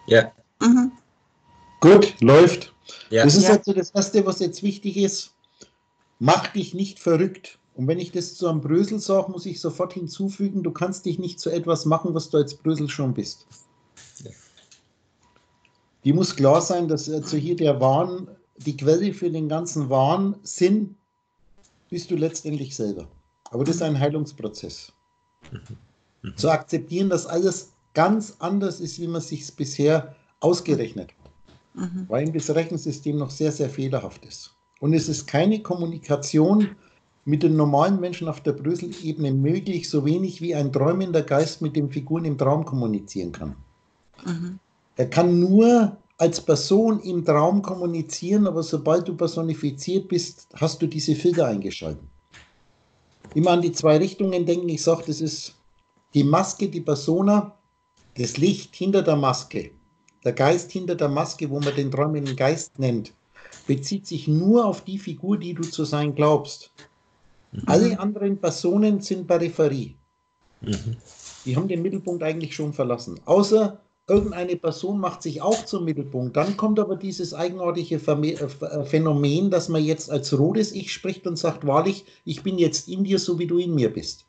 Ja. Mhm. Gut, läuft. Ja. Das ist Ja. also das Erste, was jetzt wichtig ist. Mach dich nicht verrückt. Und wenn ich das zu einem Brösel sage, muss ich sofort hinzufügen, du kannst dich nicht zu etwas machen, was du als Brösel schon bist. Ja. Die muss klar sein, dass also hier der Wahn, die Quelle für den ganzen Wahnsinn bist du letztendlich selber. Aber das ist ein Heilungsprozess. Zu akzeptieren, dass alles ganz anders ist, wie man sich bisher ausgerechnet hat. Weil das Rechensystem noch sehr, sehr fehlerhaft ist. Und es ist keine Kommunikation mit den normalen Menschen auf der Brösel-Ebene möglich, so wenig wie ein träumender Geist mit den Figuren im Traum kommunizieren kann. Er kann nur als Person im Traum kommunizieren, aber sobald du personifiziert bist, hast du diese Filter eingeschaltet. Immer an die zwei Richtungen denken. Ich sage, das ist die Maske, die Persona, das Licht hinter der Maske, der Geist hinter der Maske, wo man den träumenden Geist nennt, bezieht sich nur auf die Figur, die du zu sein glaubst. Alle anderen Personen sind Peripherie. Die haben den Mittelpunkt eigentlich schon verlassen. Außer irgendeine Person macht sich auch zum Mittelpunkt. Dann kommt aber dieses eigenartige Phänomen, dass man jetzt als rotes Ich spricht und sagt, wahrlich, ich bin jetzt in dir, so wie du in mir bist.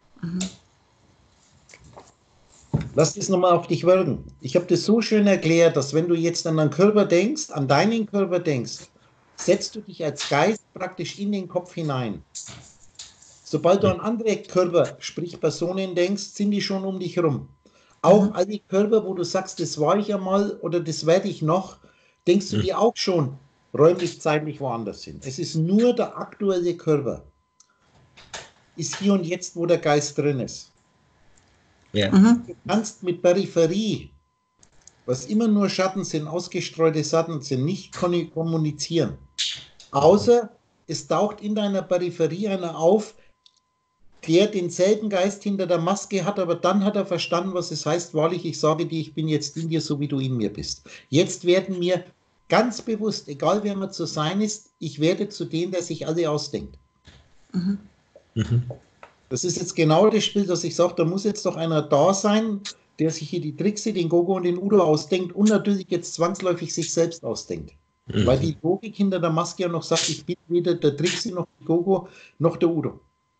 Lass das nochmal auf dich wirken. Ich habe das so schön erklärt, dass wenn du jetzt an deinen Körper denkst, an deinen Körper denkst, setzt du dich als Geist praktisch in den Kopf hinein. Sobald du an andere Körper, sprich Personen denkst, sind die schon um dich herum. Auch alle Körper, wo du sagst, das war ich einmal oder das werde ich noch, denkst du dir auch schon räumlich, zeitlich woanders hin. Es ist nur der aktuelle Körper. Ist hier und jetzt, wo der Geist drin ist. Ja. Du kannst mit Peripherie, was immer nur Schatten sind, ausgestreute Schatten sind, nicht kommunizieren. Außer es taucht in deiner Peripherie einer auf, der denselben Geist hinter der Maske hat, aber dann hat er verstanden, was es heißt, wahrlich, ich sage dir, ich bin jetzt in dir, so wie du in mir bist. Jetzt werden mir ganz bewusst, egal wer man zu sein ist, ich werde zu dem, der sich alle ausdenkt. Das ist jetzt genau das Spiel, dass ich sage, da muss jetzt doch einer da sein, der sich hier die Trixe, den Gogo und den Udo ausdenkt und natürlich jetzt zwangsläufig sich selbst ausdenkt. Weil die Logik hinter der Maske ja noch sagt, ich bin weder der Trixie noch der Gogo noch der Udo.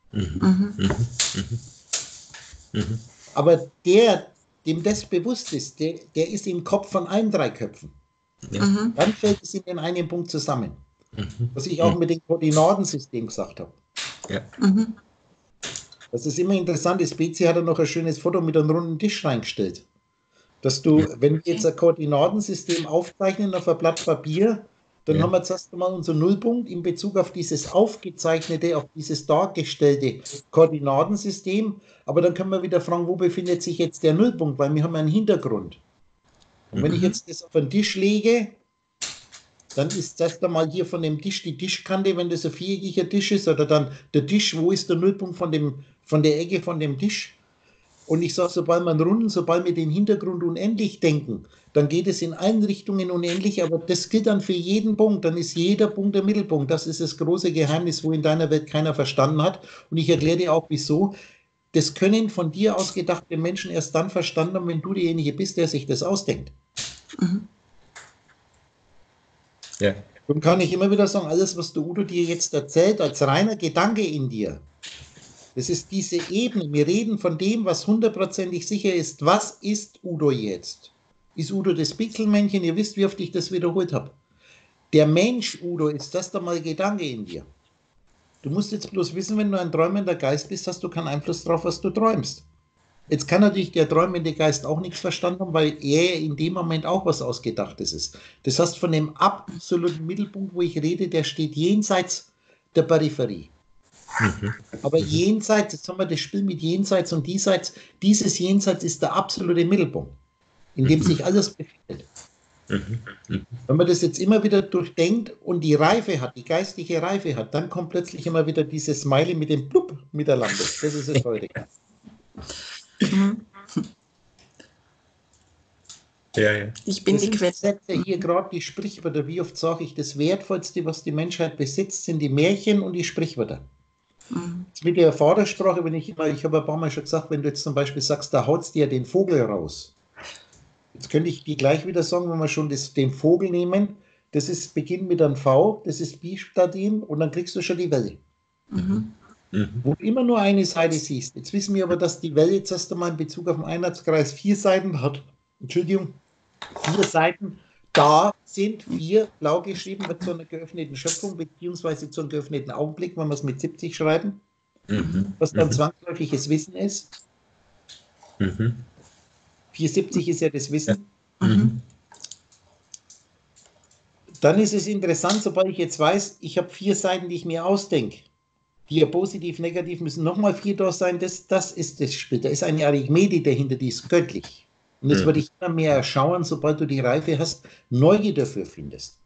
Aber dem das bewusst ist, der ist im Kopf von allen drei Köpfen. Dann fällt es in den einen Punkt zusammen. Was ich auch mit dem Koordinatensystem gesagt habe. Ja. Das ist immer interessant. Das BC hat da noch ein schönes Foto mit einem runden Tisch reingestellt. Dass du, wenn wir jetzt ein Koordinatensystem aufzeichnen auf ein Blatt Papier, dann haben wir zuerst einmal unseren Nullpunkt in Bezug auf dieses aufgezeichnete, auf dieses dargestellte Koordinatensystem. Aber dann können wir wieder fragen, wo befindet sich jetzt der Nullpunkt, weil wir haben einen Hintergrund. Und wenn ich jetzt das auf den Tisch lege, dann ist das da mal hier von dem Tisch die Tischkante, wenn das ein viereckiger Tisch ist, oder dann der Tisch, wo ist der Nullpunkt von der Ecke von dem Tisch? Und ich sage, sobald wir den Hintergrund unendlich denken, dann geht es in allen Richtungen unendlich, aber das gilt dann für jeden Punkt, dann ist jeder Punkt der Mittelpunkt. Das ist das große Geheimnis, wo in deiner Welt keiner verstanden hat. Und ich erkläre dir auch, wieso. Das können von dir ausgedachte Menschen erst dann verstanden haben, wenn du derjenige bist, der sich das ausdenkt. Ja. Darum kann ich immer wieder sagen, alles, was der Udo dir jetzt erzählt, als reiner Gedanke in dir, das ist diese Ebene. Wir reden von dem, was hundertprozentig sicher ist. Was ist Udo jetzt? Ist Udo das Pixelmännchen? Ihr wisst, wie oft ich das wiederholt habe. Der Mensch, Udo, ist das da mal Gedanke in dir. Du musst jetzt bloß wissen, wenn du ein träumender Geist bist, hast du keinen Einfluss darauf, was du träumst. Jetzt kann natürlich der träumende Geist auch nichts verstanden haben, weil er in dem Moment auch was Ausgedachtes ist. Das heißt, von dem absoluten Mittelpunkt, wo ich rede, der steht jenseits der Peripherie. Aber jenseits, jetzt haben wir das Spiel mit jenseits und diesseits, dieses Jenseits ist der absolute Mittelpunkt, in dem sich alles befindet. Wenn man das jetzt immer wieder durchdenkt und die Reife hat, die geistige Reife hat, dann kommt plötzlich immer wieder dieses Smiley mit dem Blub mit der Lampe. Das ist es heute. Ja. Ich bin die Quelle. Ich setze hier gerade die Sprichwörter. Wie oft sage ich, das Wertvollste, was die Menschheit besitzt, sind die Märchen und die Sprichwörter. Mit der Vatersprache, ich habe ein paar Mal schon gesagt, wenn du jetzt zum Beispiel sagst, da haut's dir den Vogel raus. Jetzt könnte ich dir gleich wieder sagen, wenn wir schon den Vogel nehmen, das ist beginnt mit einem V, das ist Bistadin und dann kriegst du schon die Welle. Mhm. Wo du immer nur eine Seite siehst. Jetzt wissen wir aber, dass die Welle jetzt erst einmal in Bezug auf den Einheitskreis 4 Seiten hat. Entschuldigung, 4 Seiten. Da sind 4 blau geschrieben, wird zu einer geöffneten Schöpfung, beziehungsweise zu einem geöffneten Augenblick, wenn wir es mit 70 schreiben, was dann zwangsläufiges Wissen ist. 470 ist ja das Wissen. Dann ist es interessant, sobald ich jetzt weiß, ich habe 4 Seiten, die ich mir ausdenke. Die ja positiv, negativ müssen nochmal 4 da sein. Das ist das Spiel. Da ist eine Arithmetik dahinter, die ist göttlich. Und das würde ich immer mehr schauen, sobald du die Reife hast, Neugier dafür findest.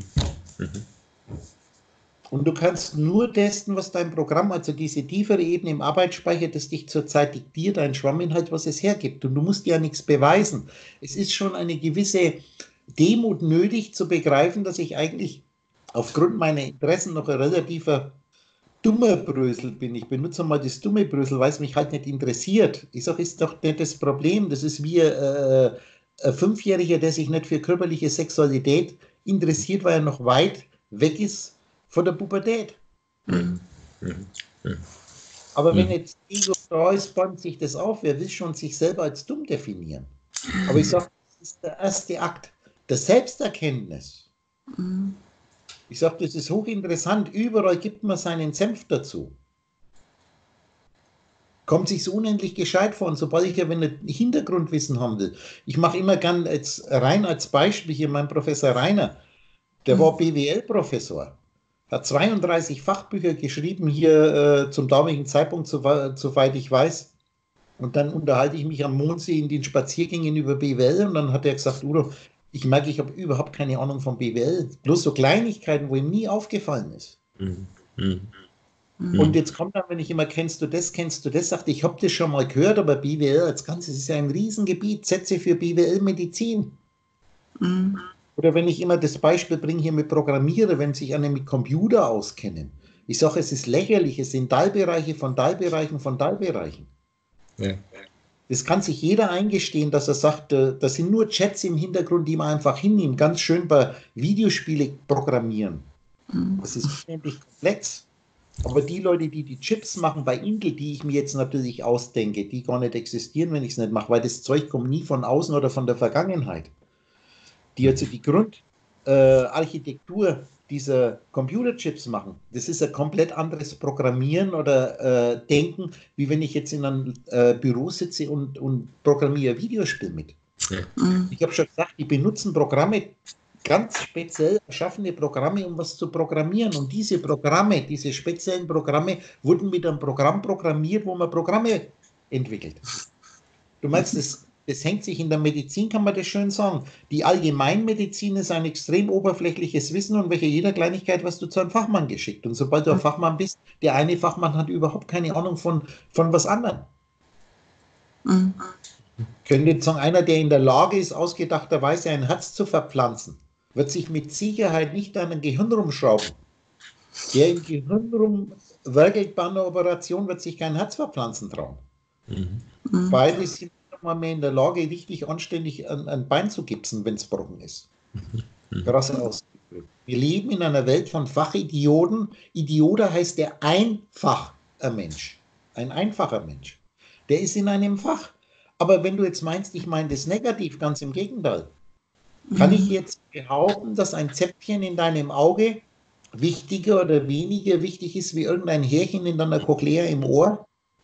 Und du kannst nur testen, was dein Programm, also diese tiefere Ebene im Arbeitsspeicher, das dich zurzeit diktiert, ein Schwamminhalt, was es hergibt. Und du musst dir ja nichts beweisen. Es ist schon eine gewisse Demut nötig zu begreifen, dass ich eigentlich aufgrund meiner Interessen noch ein relativer dummer Brösel bin. Ich benutze mal das dumme Brösel, weil es mich halt nicht interessiert. Ich sage, ist doch nicht das Problem. Das ist wie ein Fünfjähriger, der sich nicht für körperliche Sexualität interessiert, weil er noch weit weg ist von der Pubertät. Aber wenn jetzt Ego da ist, bäumt sich das auf. Wer will schon sich selber als dumm definieren? Aber ich sage, das ist der erste Akt der Selbsterkenntnis. Ich sage, das ist hochinteressant. Überall gibt man seinen Senf dazu. Kommt sich so unendlich gescheit vor. Und sobald ich ja ein Hintergrundwissen haben will, ich mache immer gern jetzt rein als Beispiel hier mein Professor Rainer, der war BWL-Professor, hat 32 Fachbücher geschrieben hier zum damaligen Zeitpunkt, soweit ich weiß. Und dann unterhalte ich mich am Mondsee in den Spaziergängen über BWL und dann hat er gesagt, Udo, ich merke, ich habe überhaupt keine Ahnung von BWL. Bloß so Kleinigkeiten, wo ihm nie aufgefallen ist. Und jetzt kommt dann, wenn ich immer, kennst du das, sagt, ich habe das schon mal gehört, aber BWL als Ganzes ist ja ein Riesengebiet, Sätze für BWL-Medizin. Oder wenn ich immer das Beispiel bringe hier mit Programmierer, wenn sich eine mit Computer auskennen. Ich sage, es ist lächerlich, es sind Teilbereiche von Teilbereichen von Teilbereichen. Ja. Das kann sich jeder eingestehen, dass er sagt, das sind nur Chats im Hintergrund, die man einfach hinnimmt. Ganz schön bei Videospiele programmieren. Das ist unendlich komplex. Aber die Leute, die die Chips machen bei Intel, die ich mir jetzt natürlich ausdenke, die gar nicht existieren, wenn ich es nicht mache, weil das Zeug kommt nie von außen oder von der Vergangenheit. Die also die Grundarchitektur dieser Computerchips machen, das ist ein komplett anderes Programmieren oder Denken, wie wenn ich jetzt in einem Büro sitze und programmiere ein Videospiel mit. Ja. Ich habe schon gesagt, die benutzen Programme, ganz speziell erschaffene Programme, um was zu programmieren. Und diese Programme, diese speziellen Programme, wurden mit einem Programm programmiert, wo man Programme entwickelt. Du meinst, das hängt sich in der Medizin, kann man das schön sagen. Die Allgemeinmedizin ist ein extrem oberflächliches Wissen und welche jeder Kleinigkeit, was du zu einem Fachmann geschickt. Und sobald du ein Fachmann bist, der eine Fachmann hat überhaupt keine Ahnung von was anderem. Könnte jetzt sagen, einer, der in der Lage ist, ausgedachterweise ein Herz zu verpflanzen, wird sich mit Sicherheit nicht an ein Gehirn rumschrauben. Der im Gehirn rumwerkelt bei einer Operation, wird sich kein Herz verpflanzen trauen. Beide sind mal mehr in der Lage, richtig anständig ein Bein zu gipsen, wenn es gebrochen ist. Krass ausgedrückt. Wir leben in einer Welt von Fachidioten. Idiote heißt der einfacher Mensch. Ein einfacher Mensch. Der ist in einem Fach. Aber wenn du jetzt meinst, ich meine das negativ, ganz im Gegenteil. Kann ich jetzt behaupten, dass ein Zäpfchen in deinem Auge wichtiger oder weniger wichtig ist wie irgendein Härchen in deiner Cochlea im Ohr?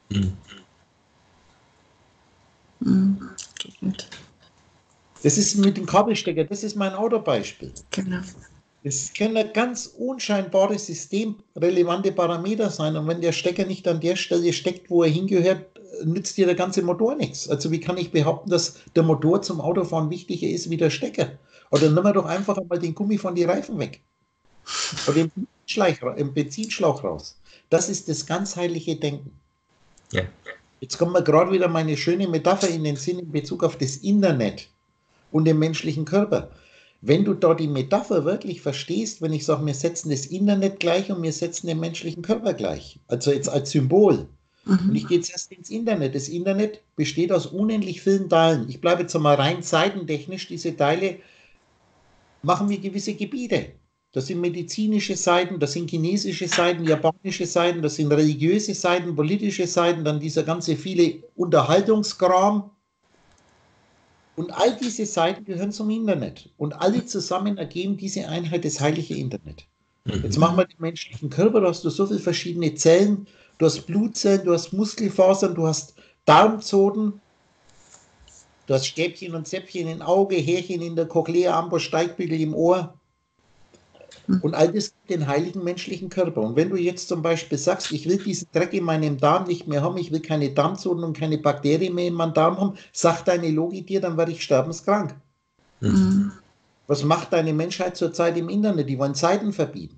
Das ist mit dem Kabelstecker, das ist mein Autobeispiel. Genau. Das können ein ganz unscheinbare systemrelevante Parameter sein und wenn der Stecker nicht an der Stelle steckt, wo er hingehört, nützt dir der ganze Motor nichts. Also wie kann ich behaupten, dass der Motor zum Autofahren wichtiger ist wie der Stecker? Oder nimm doch einfach einmal den Gummi von den Reifen weg. Oder im Benzinschlauch raus. Das ist das ganzheitliche Denken. Ja. Jetzt kommt mir gerade wieder meine schöne Metapher in den Sinn in Bezug auf das Internet und den menschlichen Körper. Wenn du da die Metapher wirklich verstehst, wenn ich sage, wir setzen das Internet gleich und wir setzen den menschlichen Körper gleich, also jetzt als Symbol, Und ich gehe jetzt erst ins Internet. Das Internet besteht aus unendlich vielen Teilen. Ich bleibe jetzt mal rein seitentechnisch. Diese Teile machen wir gewisse Gebiete. Das sind medizinische Seiten, das sind chinesische Seiten, japanische Seiten, das sind religiöse Seiten, politische Seiten, dann dieser ganze viele Unterhaltungskram. Und all diese Seiten gehören zum Internet. Und alle zusammen ergeben diese Einheit, das heilige Internet. Jetzt machen wir den menschlichen Körper, da hast du so viele verschiedene Zellen, du hast Blutzellen, du hast Muskelfasern, du hast Darmzoten, du hast Stäbchen und Zäpfchen im Auge, Härchen in der Cochlea, Amboss, Steigbügel im Ohr. Und all das gibt den heiligen menschlichen Körper. Und wenn du jetzt zum Beispiel sagst, ich will diesen Dreck in meinem Darm nicht mehr haben, ich will keine Darmzoten und keine Bakterien mehr in meinem Darm haben, sagt deine Logik dir, dann werde ich sterbenskrank. Was macht deine Menschheit zurzeit im Internet? Die wollen Seiten verbieten.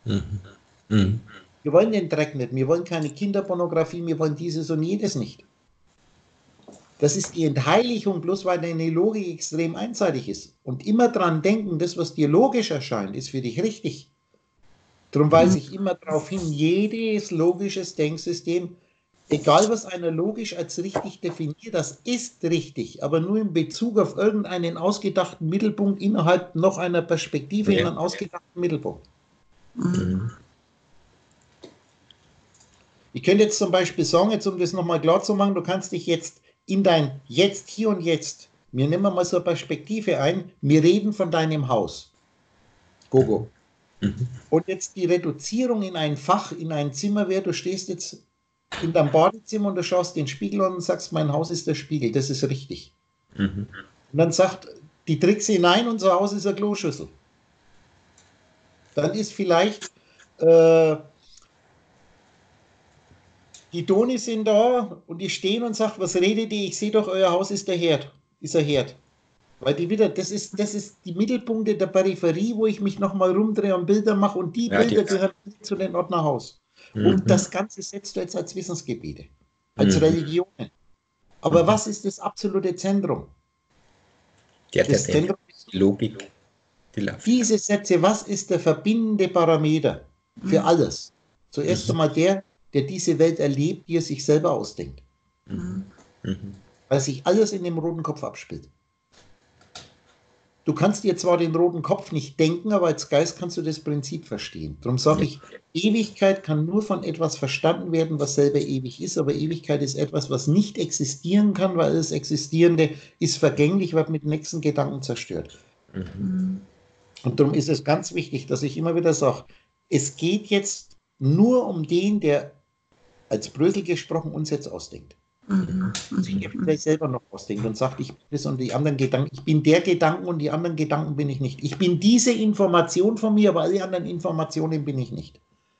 Wir wollen den Dreck nicht, wir wollen keine Kinderpornografie, wir wollen dieses und jedes nicht. Das ist die Entheiligung, bloß weil deine Logik extrem einseitig ist. Und immer dran denken, das, was dir logisch erscheint, ist für dich richtig. Darum weise ich immer darauf hin, jedes logisches Denksystem, egal was einer logisch als richtig definiert, das ist richtig, aber nur in Bezug auf irgendeinen ausgedachten Mittelpunkt innerhalb noch einer Perspektive in einen ausgedachten Mittelpunkt. Ich könnte jetzt zum Beispiel sagen, jetzt um das nochmal klar zu machen, du kannst dich jetzt in dein Jetzt, hier und jetzt, wir nehmen mal so eine Perspektive ein, wir reden von deinem Haus. Gogo. Und jetzt die Reduzierung in ein Fach, in ein Zimmer wäre, du stehst jetzt in deinem Badezimmer und du schaust den Spiegel an und sagst, mein Haus ist der Spiegel, das ist richtig. Und dann sagt die Trixe, nein, unser Haus ist eine Kloschüssel. Dann ist vielleicht die Toni sind da und die stehen und sagen, was redet ihr? Ich sehe doch, euer Haus ist der Herd. Ist ein Herd. Weil die wieder, das ist die Mittelpunkte der Peripherie, wo ich mich nochmal rumdrehe und Bilder mache und die Bilder gehören zu den Ordner Haus. Und das Ganze setzt du jetzt als Wissensgebiete, als Religionen. Aber was ist das absolute Zentrum? Das Zentrum ist die Logik. diese Sätze, was ist der verbindende Parameter für alles? Zuerst einmal der diese Welt erlebt, die er sich selber ausdenkt. Weil sich alles in dem roten Kopf abspielt. Du kannst dir zwar den roten Kopf nicht denken, aber als Geist kannst du das Prinzip verstehen. Darum sage ich, Ewigkeit kann nur von etwas verstanden werden, was selber ewig ist, aber Ewigkeit ist etwas, was nicht existieren kann, weil alles Existierende ist vergänglich, wird mit dem nächsten Gedanken zerstört. Und darum ist es ganz wichtig, dass ich immer wieder sage, es geht jetzt nur um den, der als Brösel gesprochen uns jetzt ausdenkt. Sich vielleicht selber noch ausdenkt und sagt, ich bin das und die anderen Gedanken, ich bin der Gedanken und die anderen Gedanken bin ich nicht. Ich bin diese Information von mir, aber alle anderen Informationen bin ich nicht.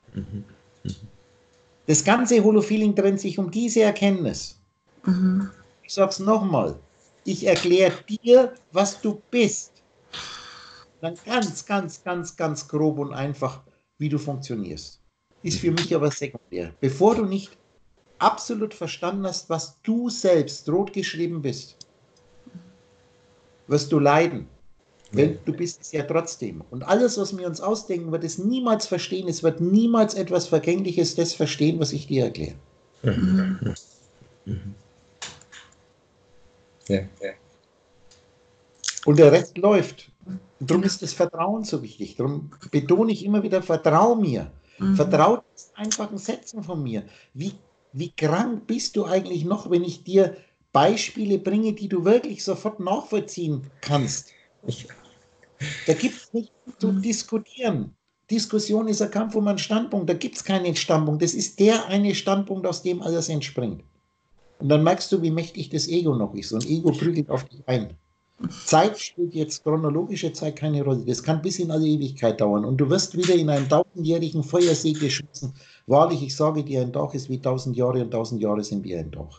Das ganze Holofeeling dreht sich um diese Erkenntnis. Ich sage es nochmal, ich erkläre dir, was du bist. Dann ganz grob und einfach, wie du funktionierst. Ist für mich aber sekundär. Bevor du nicht absolut verstanden hast, was du selbst rot geschrieben bist, wirst du leiden. Denn du bist es ja trotzdem. Und alles, was wir uns ausdenken, wird es niemals verstehen. Es wird niemals etwas Vergängliches das verstehen, was ich dir erkläre. Und der Rest läuft. Und darum ist das Vertrauen so wichtig. Darum betone ich immer wieder, vertrau mir. Vertraut einfachen Sätzen von mir. Wie krank bist du eigentlich noch, wenn ich dir Beispiele bringe, die du wirklich sofort nachvollziehen kannst? Da gibt es nichts zu diskutieren. Diskussion ist ein Kampf um einen Standpunkt. Da gibt es keinen Standpunkt. Das ist der eine Standpunkt, aus dem alles entspringt. Und dann merkst du, wie mächtig das Ego noch ist. Und Ego prügelt auf dich ein. Zeit spielt jetzt, chronologische Zeit, keine Rolle. Das kann bis in alle Ewigkeit dauern. Und du wirst wieder in einen 1000-jährigen Feuersee geschmissen. Wahrlich, ich sage dir, ein Tag ist wie 1000 Jahre und 1000 Jahre sind wie ein Tag.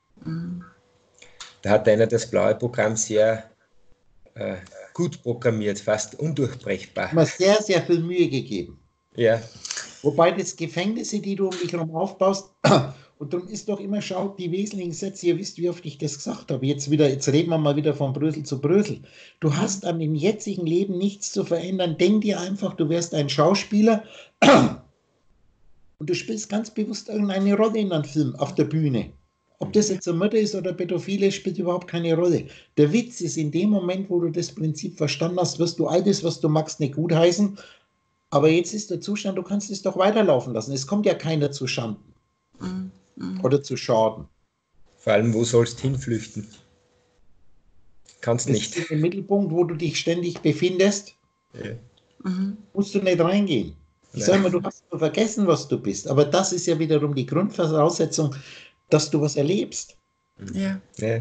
Da hat einer das blaue Programm sehr gut programmiert, fast undurchbrechbar. Mir sehr, sehr viel Mühe gegeben. Ja. Wobei das Gefängnisse, die du um dich herum aufbaust, und darum ist doch immer, schaut die wesentlichen Sätze, ihr wisst, wie oft ich das gesagt habe. Jetzt reden wir mal wieder von Brösel zu Brösel. Du hast an dem jetzigen Leben nichts zu verändern. Denk dir einfach, du wärst ein Schauspieler und du spielst ganz bewusst irgendeine Rolle in einem Film auf der Bühne. Ob das jetzt ein Mörder ist oder Pädophile, spielt überhaupt keine Rolle. Der Witz ist, in dem Moment, wo du das Prinzip verstanden hast, wirst du all das, was du magst, nicht gutheißen. Aber jetzt ist der Zustand, du kannst es doch weiterlaufen lassen. Es kommt ja keiner zu Schanden oder zu Schaden. Vor allem, wo sollst du hinflüchten? Kannst Das nicht. ist im Mittelpunkt, wo du dich ständig befindest, musst du nicht reingehen. Ich sage mal, du hast nur vergessen, was du bist. Aber das ist ja wiederum die Grundvoraussetzung, dass du was erlebst. Ja. Ja.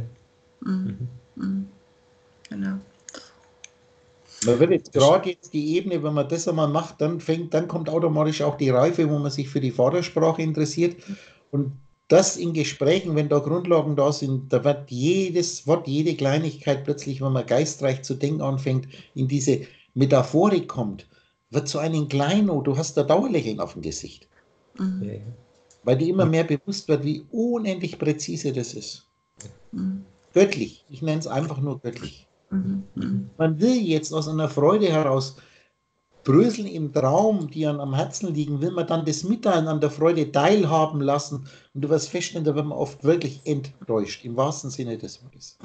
Genau. Man wird jetzt gerade jetzt die Ebene, wenn man das einmal macht, dann kommt automatisch auch die Reife, wo man sich für die Vatersprache interessiert. Und das in Gesprächen, wenn da Grundlagen da sind, da wird jedes Wort, jede Kleinigkeit plötzlich, wenn man geistreich zu denken anfängt, in diese Metaphorik kommt, wird zu einem Kleinod, du hast da Dauerlächeln auf dem Gesicht. Ja. Weil dir immer mehr bewusst wird, wie unendlich präzise das ist. Göttlich, ich nenne es einfach nur göttlich. Man will jetzt aus einer Freude heraus Bröseln im Traum, die einem am Herzen liegen, will man dann das Mitteilen an der Freude teilhaben lassen. Und du wirst feststellen, da wird man oft wirklich enttäuscht, im wahrsten Sinne des Wortes.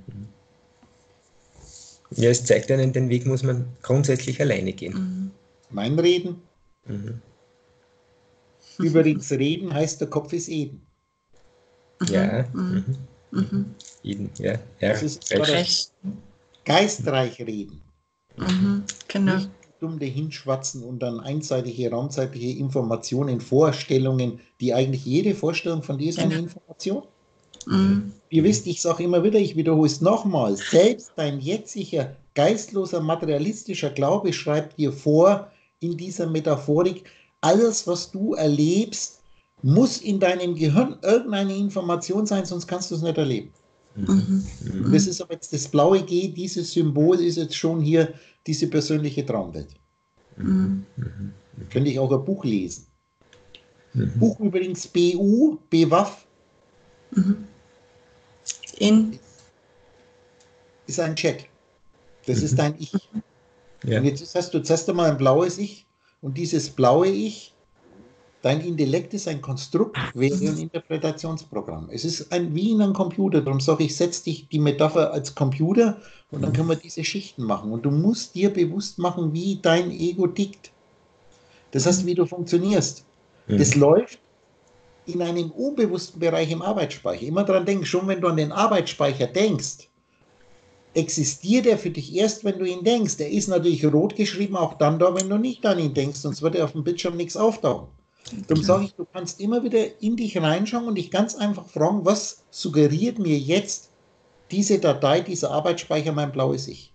Ja, es zeigt einen, den Weg muss man grundsätzlich alleine gehen. Mein Reden. Übrigens, Reden heißt, der Kopf ist Eden. Ja. Eden, ja. Das ist recht. Geistreich reden. Genau. Nicht dumm dahinschwatzen und dann einseitige raumzeitliche Informationen, Vorstellungen, die eigentlich jede Vorstellung von dir ist eine Information. Ihr wisst, ich sage immer wieder, ich wiederhole es nochmal, selbst dein jetziger, geistloser, materialistischer Glaube schreibt dir vor, in dieser Metaphorik, alles, was du erlebst, muss in deinem Gehirn irgendeine Information sein, sonst kannst du es nicht erleben. Und das ist aber jetzt das blaue G, dieses Symbol ist jetzt schon hier diese persönliche Traumwelt. Könnte ich auch ein Buch lesen. Buch übrigens BU, BWAF, ist ein Check. Das ist dein Ich. Ja. Und jetzt hast du zuerst einmal ein blaues Ich und dieses blaue Ich, dein Intellekt ist ein Konstrukt, wäre ein Interpretationsprogramm. Es ist wie in einem Computer. Darum sage ich, setz dich die Metapher als Computer und dann können wir diese Schichten machen. Und du musst dir bewusst machen, wie dein Ego tickt. Das heißt, wie du funktionierst. Das läuft in einem unbewussten Bereich im Arbeitsspeicher. Immer daran denken, schon wenn du an den Arbeitsspeicher denkst, existiert er für dich erst, wenn du ihn denkst. Er ist natürlich rot geschrieben, auch dann da, wenn du nicht an ihn denkst, sonst wird er auf dem Bildschirm nichts auftauchen. Darum sage ich, du kannst immer wieder in dich reinschauen und dich ganz einfach fragen, was suggeriert mir jetzt diese Datei, dieser Arbeitsspeicher, mein blaues Ich?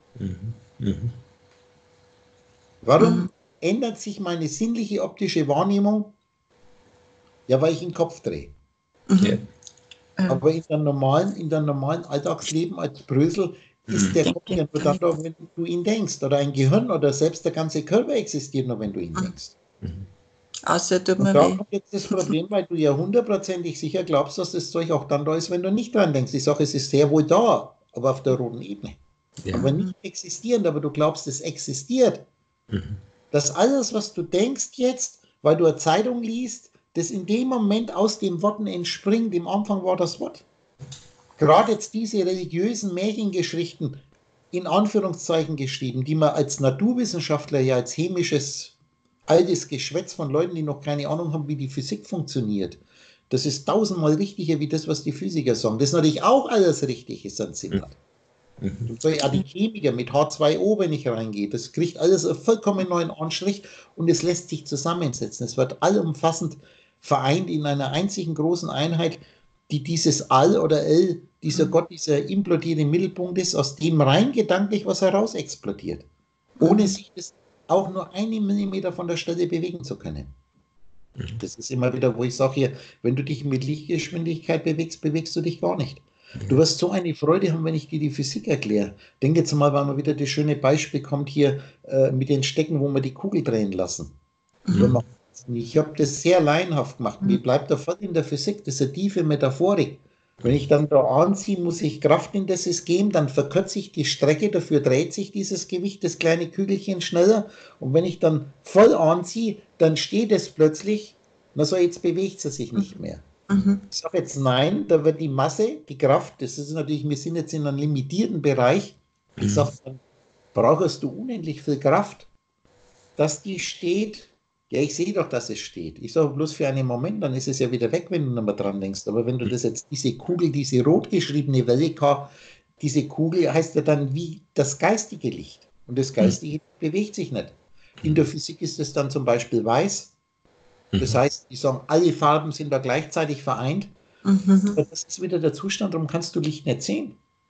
Warum ändert sich meine sinnliche optische Wahrnehmung? Ja, weil ich den Kopf drehe. Ja. Aber in der normalen Alltagsleben als Brösel ist der Kopf ja nur dann da, wenn du ihn denkst. Oder ein Gehirn oder selbst der ganze Körper existiert nur, wenn du ihn denkst. Außer tut Und mir da weh. kommt jetzt das Problem, weil du ja hundertprozentig sicher glaubst, dass das Zeug auch dann da ist, wenn du nicht dran denkst. Ich sage, es ist sehr wohl da, aber auf der roten Ebene. Ja. Aber nicht existierend, aber du glaubst, es existiert. Dass alles, was du denkst jetzt, weil du eine Zeitung liest, das in dem Moment aus den Worten entspringt. Im Anfang war das Wort. Gerade jetzt diese religiösen Märchengeschichten, in Anführungszeichen geschrieben, die man als Naturwissenschaftler ja als chemisches, altes Geschwätz von Leuten, die noch keine Ahnung haben, wie die Physik funktioniert. Das ist tausendmal richtiger, wie das, was die Physiker sagen. Das ist natürlich auch alles richtig, ist ein Sinn hat. Und so ja, die Chemiker mit H2O, wenn ich reingehe, das kriegt alles einen vollkommen neuen Anstrich und es lässt sich zusammensetzen. Es wird allumfassend vereint in einer einzigen großen Einheit, die dieses All oder L, dieser Gott, dieser implodierte Mittelpunkt ist, aus dem rein gedanklich was heraus explodiert, ohne sich das auch nur einen Millimeter von der Stelle bewegen zu können. Das ist immer wieder, wo ich sage hier, wenn du dich mit Lichtgeschwindigkeit bewegst, bewegst du dich gar nicht. Du wirst so eine Freude haben, wenn ich dir die Physik erkläre. Denk jetzt mal, weil man wieder das schöne Beispiel kommt hier mit den Stecken, wo man die Kugel drehen lassen. Ich habe das sehr laienhaft gemacht. Mir bleibt da voll in der Physik, das ist eine tiefe Metaphorik. Wenn ich dann da anziehe, muss ich Kraft in das System, dann verkürze ich die Strecke, dafür dreht sich dieses Gewicht, das kleine Kügelchen schneller. Und wenn ich dann voll anziehe, dann steht es plötzlich Na so, jetzt bewegt sie sich nicht mehr. Mhm. Ich sage jetzt nein, da wird die Masse, die Kraft, das ist natürlich, wir sind jetzt in einem limitierten Bereich. Ich sage, dann brauchst du unendlich viel Kraft, dass die steht. Ja, ich sehe doch, dass es steht. Ich sage bloß für einen Moment, dann ist es ja wieder weg, wenn du nicht mehr dran denkst. Aber wenn du das jetzt, diese Kugel, diese rot geschriebene Welle, diese Kugel heißt ja dann wie das geistige Licht. Und das geistige bewegt sich nicht. In der Physik ist es dann zum Beispiel weiß. Das heißt, die sagen, alle Farben sind da gleichzeitig vereint. Aber das ist wieder der Zustand, darum kannst du Licht nicht sehen.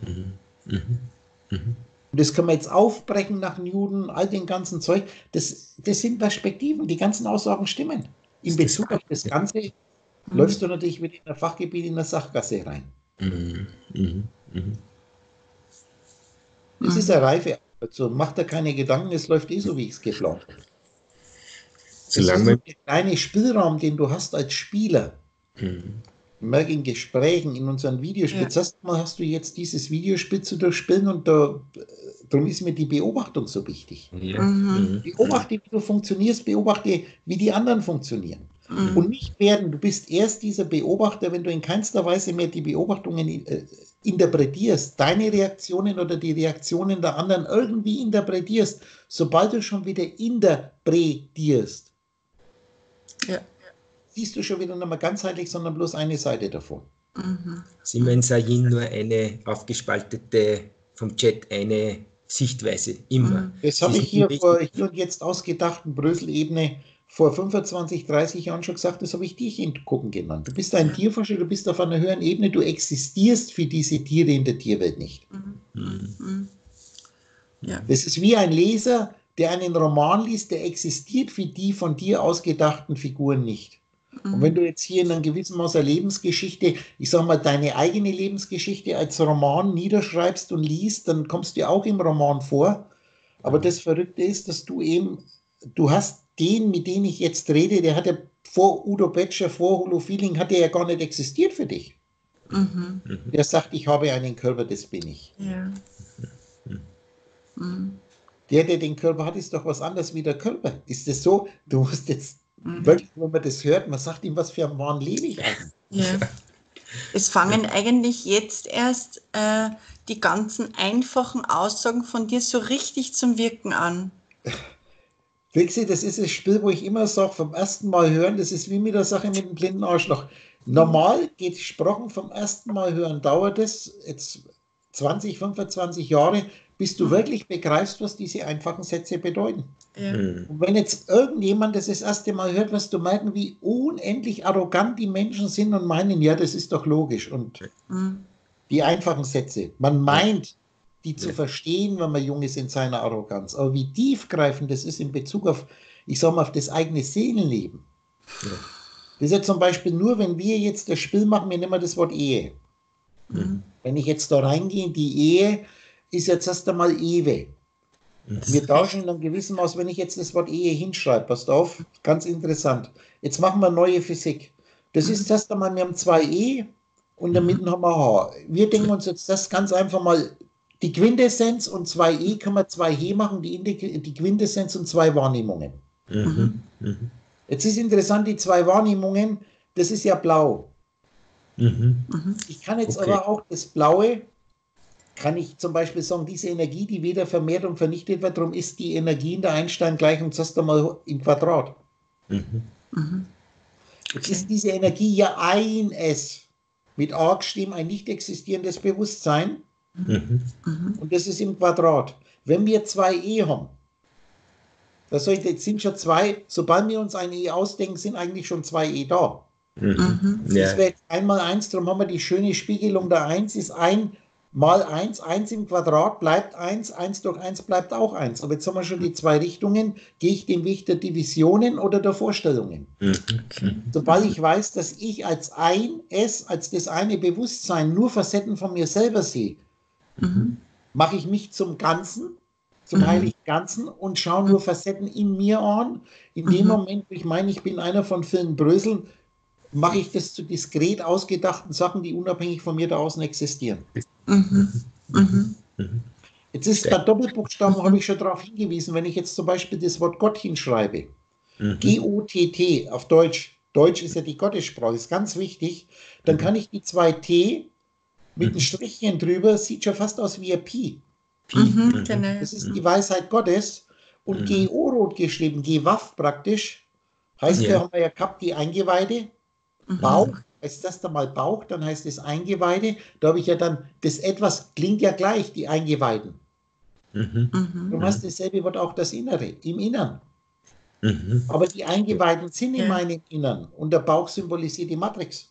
Und das können wir jetzt aufbrechen nach Newton, all den ganzen Zeug. Das sind Perspektiven, die ganzen Aussagen stimmen. In Bezug auf das Ganze läufst du natürlich wieder in ein Fachgebiet, in eine Sackgasse rein. Das ist eine Reife. Also mach dir keine Gedanken, es läuft eh so, wie ich es geplant habe. Das ist nur der kleine Spielraum, den du hast als Spieler. Ich merke in Gesprächen, in unseren Videospielen, erstmal hast du jetzt dieses Videospiel zu durchspielen und darum ist mir die Beobachtung so wichtig. Beobachte, wie du funktionierst, beobachte, wie die anderen funktionieren. Und nicht werden, du bist erst dieser Beobachter, wenn du in keinster Weise mehr die Beobachtungen interpretierst, deine Reaktionen oder die Reaktionen der anderen irgendwie interpretierst, sobald du schon wieder interpretierst, siehst du schon wieder nicht mehr ganzheitlich, sondern bloß eine Seite davon. Siemens Yin nur eine aufgespaltete, vom Chat eine Sichtweise, immer. Das habe ich hier und jetzt ausgedachten Brösel-Ebene vor 25, 30 Jahren schon gesagt, das habe ich Tierchen-Gucken genannt. Du bist ein Tierforscher, du bist auf einer höheren Ebene, du existierst für diese Tiere in der Tierwelt nicht. Das ist wie ein Leser, der einen Roman liest, der existiert für die von dir ausgedachten Figuren nicht. Und wenn du jetzt hier in einem gewissen Maß eine Lebensgeschichte, ich sag mal, deine eigene Lebensgeschichte als Roman niederschreibst und liest, dann kommst du auch im Roman vor. Aber das Verrückte ist, dass du hast den, mit dem ich jetzt rede, der hat ja vor Udo Betscher, vor Holofeeling, hat der ja gar nicht existiert für dich. Der sagt, ich habe einen Körper, das bin ich. Der den Körper hat, ist doch was anderes wie der Körper. Ist das so? Du musst jetzt wirklich, wenn man das hört, man sagt ihm, was für ein Mann lebe ich eigentlich. Ja. Es fangen eigentlich jetzt erst die ganzen einfachen Aussagen von dir so richtig zum Wirken an. Trixi, das ist das Spiel, wo ich immer sage, vom ersten Mal hören, das ist wie mit der Sache mit dem blinden Arschloch. Normal geht gesprochen vom ersten Mal hören, dauert es jetzt 20, 25 Jahre, bis du wirklich begreifst, was diese einfachen Sätze bedeuten. Und wenn jetzt irgendjemand das erste Mal hört, wirst du merken, wie unendlich arrogant die Menschen sind und meinen, ja, das ist doch logisch. Und die einfachen Sätze, man meint, die zu verstehen, wenn man jung ist in seiner Arroganz. Aber wie tiefgreifend das ist in Bezug auf, ich sag mal, auf das eigene Seelenleben. Das ist ja zum Beispiel nur, wenn wir jetzt das Spiel machen, wir nehmen das Wort Ehe. Wenn ich jetzt da reingehe, die Ehe ist jetzt erst einmal Ewe. Wir tauschen in einem gewissen Maß, wenn ich jetzt das Wort Ehe hinschreibe, passt auf, ganz interessant. Jetzt machen wir neue Physik. Das ist erst einmal, wir haben 2 E und in der Mitte haben wir H. Wir denken uns jetzt das ganz einfach mal, die Quintessenz und 2 E können wir 2 He machen, die Quintessenz und 2 Wahrnehmungen. Jetzt ist interessant, die 2 Wahrnehmungen, das ist ja blau. Ich kann jetzt aber auch das Blaue, kann ich zum Beispiel sagen, diese Energie, die weder vermehrt und vernichtet wird, darum ist die Energie in der Einstein-Gleichung zuerst einmal im Quadrat. Jetzt ist diese Energie ja ein S, mit A geschrieben, ein nicht existierendes Bewusstsein. Und das ist im Quadrat. Wenn wir 2 E haben, das sind schon 2, sobald wir uns ein E ausdenken, sind eigentlich schon 2 E da. Das wäre jetzt 1 mal 1, darum haben wir die schöne Spiegelung der 1, ist 1 mal 1, 1 im Quadrat bleibt 1, 1 durch 1 bleibt auch 1. Aber jetzt haben wir schon die 2 Richtungen, gehe ich den Weg der Divisionen oder der Vorstellungen. Sobald ich weiß, dass ich als ein S, als das eine Bewusstsein nur Facetten von mir selber sehe, mache ich mich zum Ganzen, zum heiligen Ganzen und schaue nur Facetten in mir an. In dem Moment, wo ich meine, ich bin einer von vielen Bröseln, mache ich das zu diskret ausgedachten Sachen, die unabhängig von mir da außen existieren. Jetzt ist bei Doppelbuchstaben, habe ich schon darauf hingewiesen, wenn ich jetzt zum Beispiel das Wort Gott hinschreibe, G-O-T-T auf Deutsch, Deutsch ist ja die Gottessprache, ist ganz wichtig. Dann kann ich die 2 T mit einem Strichchen drüber, sieht schon fast aus wie ein Pi. Genau. Das ist die Weisheit Gottes. Und GO rot geschrieben, GWAF praktisch. Heißt, wir haben ja gehabt, die Eingeweide. Bauch, heißt das dann mal Bauch, dann heißt es Eingeweide. Da habe ich ja dann, das etwas klingt ja gleich, die Eingeweiden. Du hast dasselbe Wort auch das Innere, im Innern. Aber die Eingeweiden sind in meinem Innern und der Bauch symbolisiert die Matrix.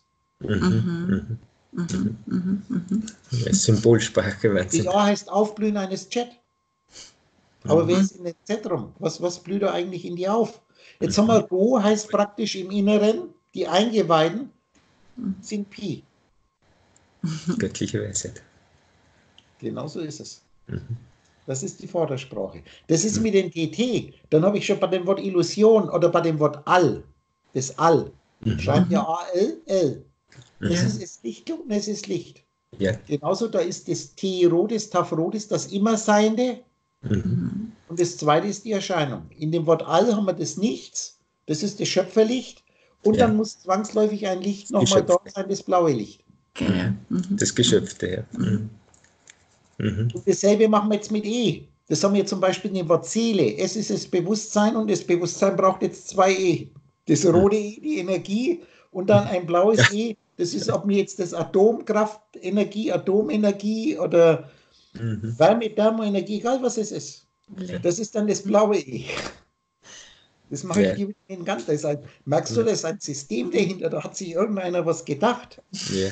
Symbolsprache, Wahnsinn. Das A heißt Aufblühen eines Jet. Aber wer ist in dem Zentrum? Was blüht da eigentlich in dir auf? Jetzt haben wir Go, heißt praktisch im Inneren, die Eingeweiden sind Pi. Göttliche Weisheit. Genau so ist es. Das ist die Vordersprache. Das ist mit dem GT. Dann habe ich schon bei dem Wort Illusion oder bei dem Wort All. Das All. Schreibt ja A-L, L. Das ist Licht und das ist Licht. Ja. Genauso, da ist das T rot, das Taf rot ist das Immerseiende. Und das zweite ist die Erscheinung. In dem Wort All haben wir das Nichts, das ist das Schöpferlicht. Und dann muss zwangsläufig ein Licht nochmal da sein, das blaue Licht. Genau. Das Geschöpfte, ja. Und dasselbe machen wir jetzt mit E. Das haben wir zum Beispiel in dem Wort Seele. Es ist das Bewusstsein und das Bewusstsein braucht jetzt 2 E. Das rote E, die Energie, und dann ein blaues E. Das ist, ob mir jetzt das Atomkraftenergie, Atomenergie oder Wärme, Thermoenergie, egal was es ist. Das ist dann das blaue E. Das mache ich in ganz. Merkst du, das ist ein System dahinter, da hat sich irgendeiner was gedacht. Ja.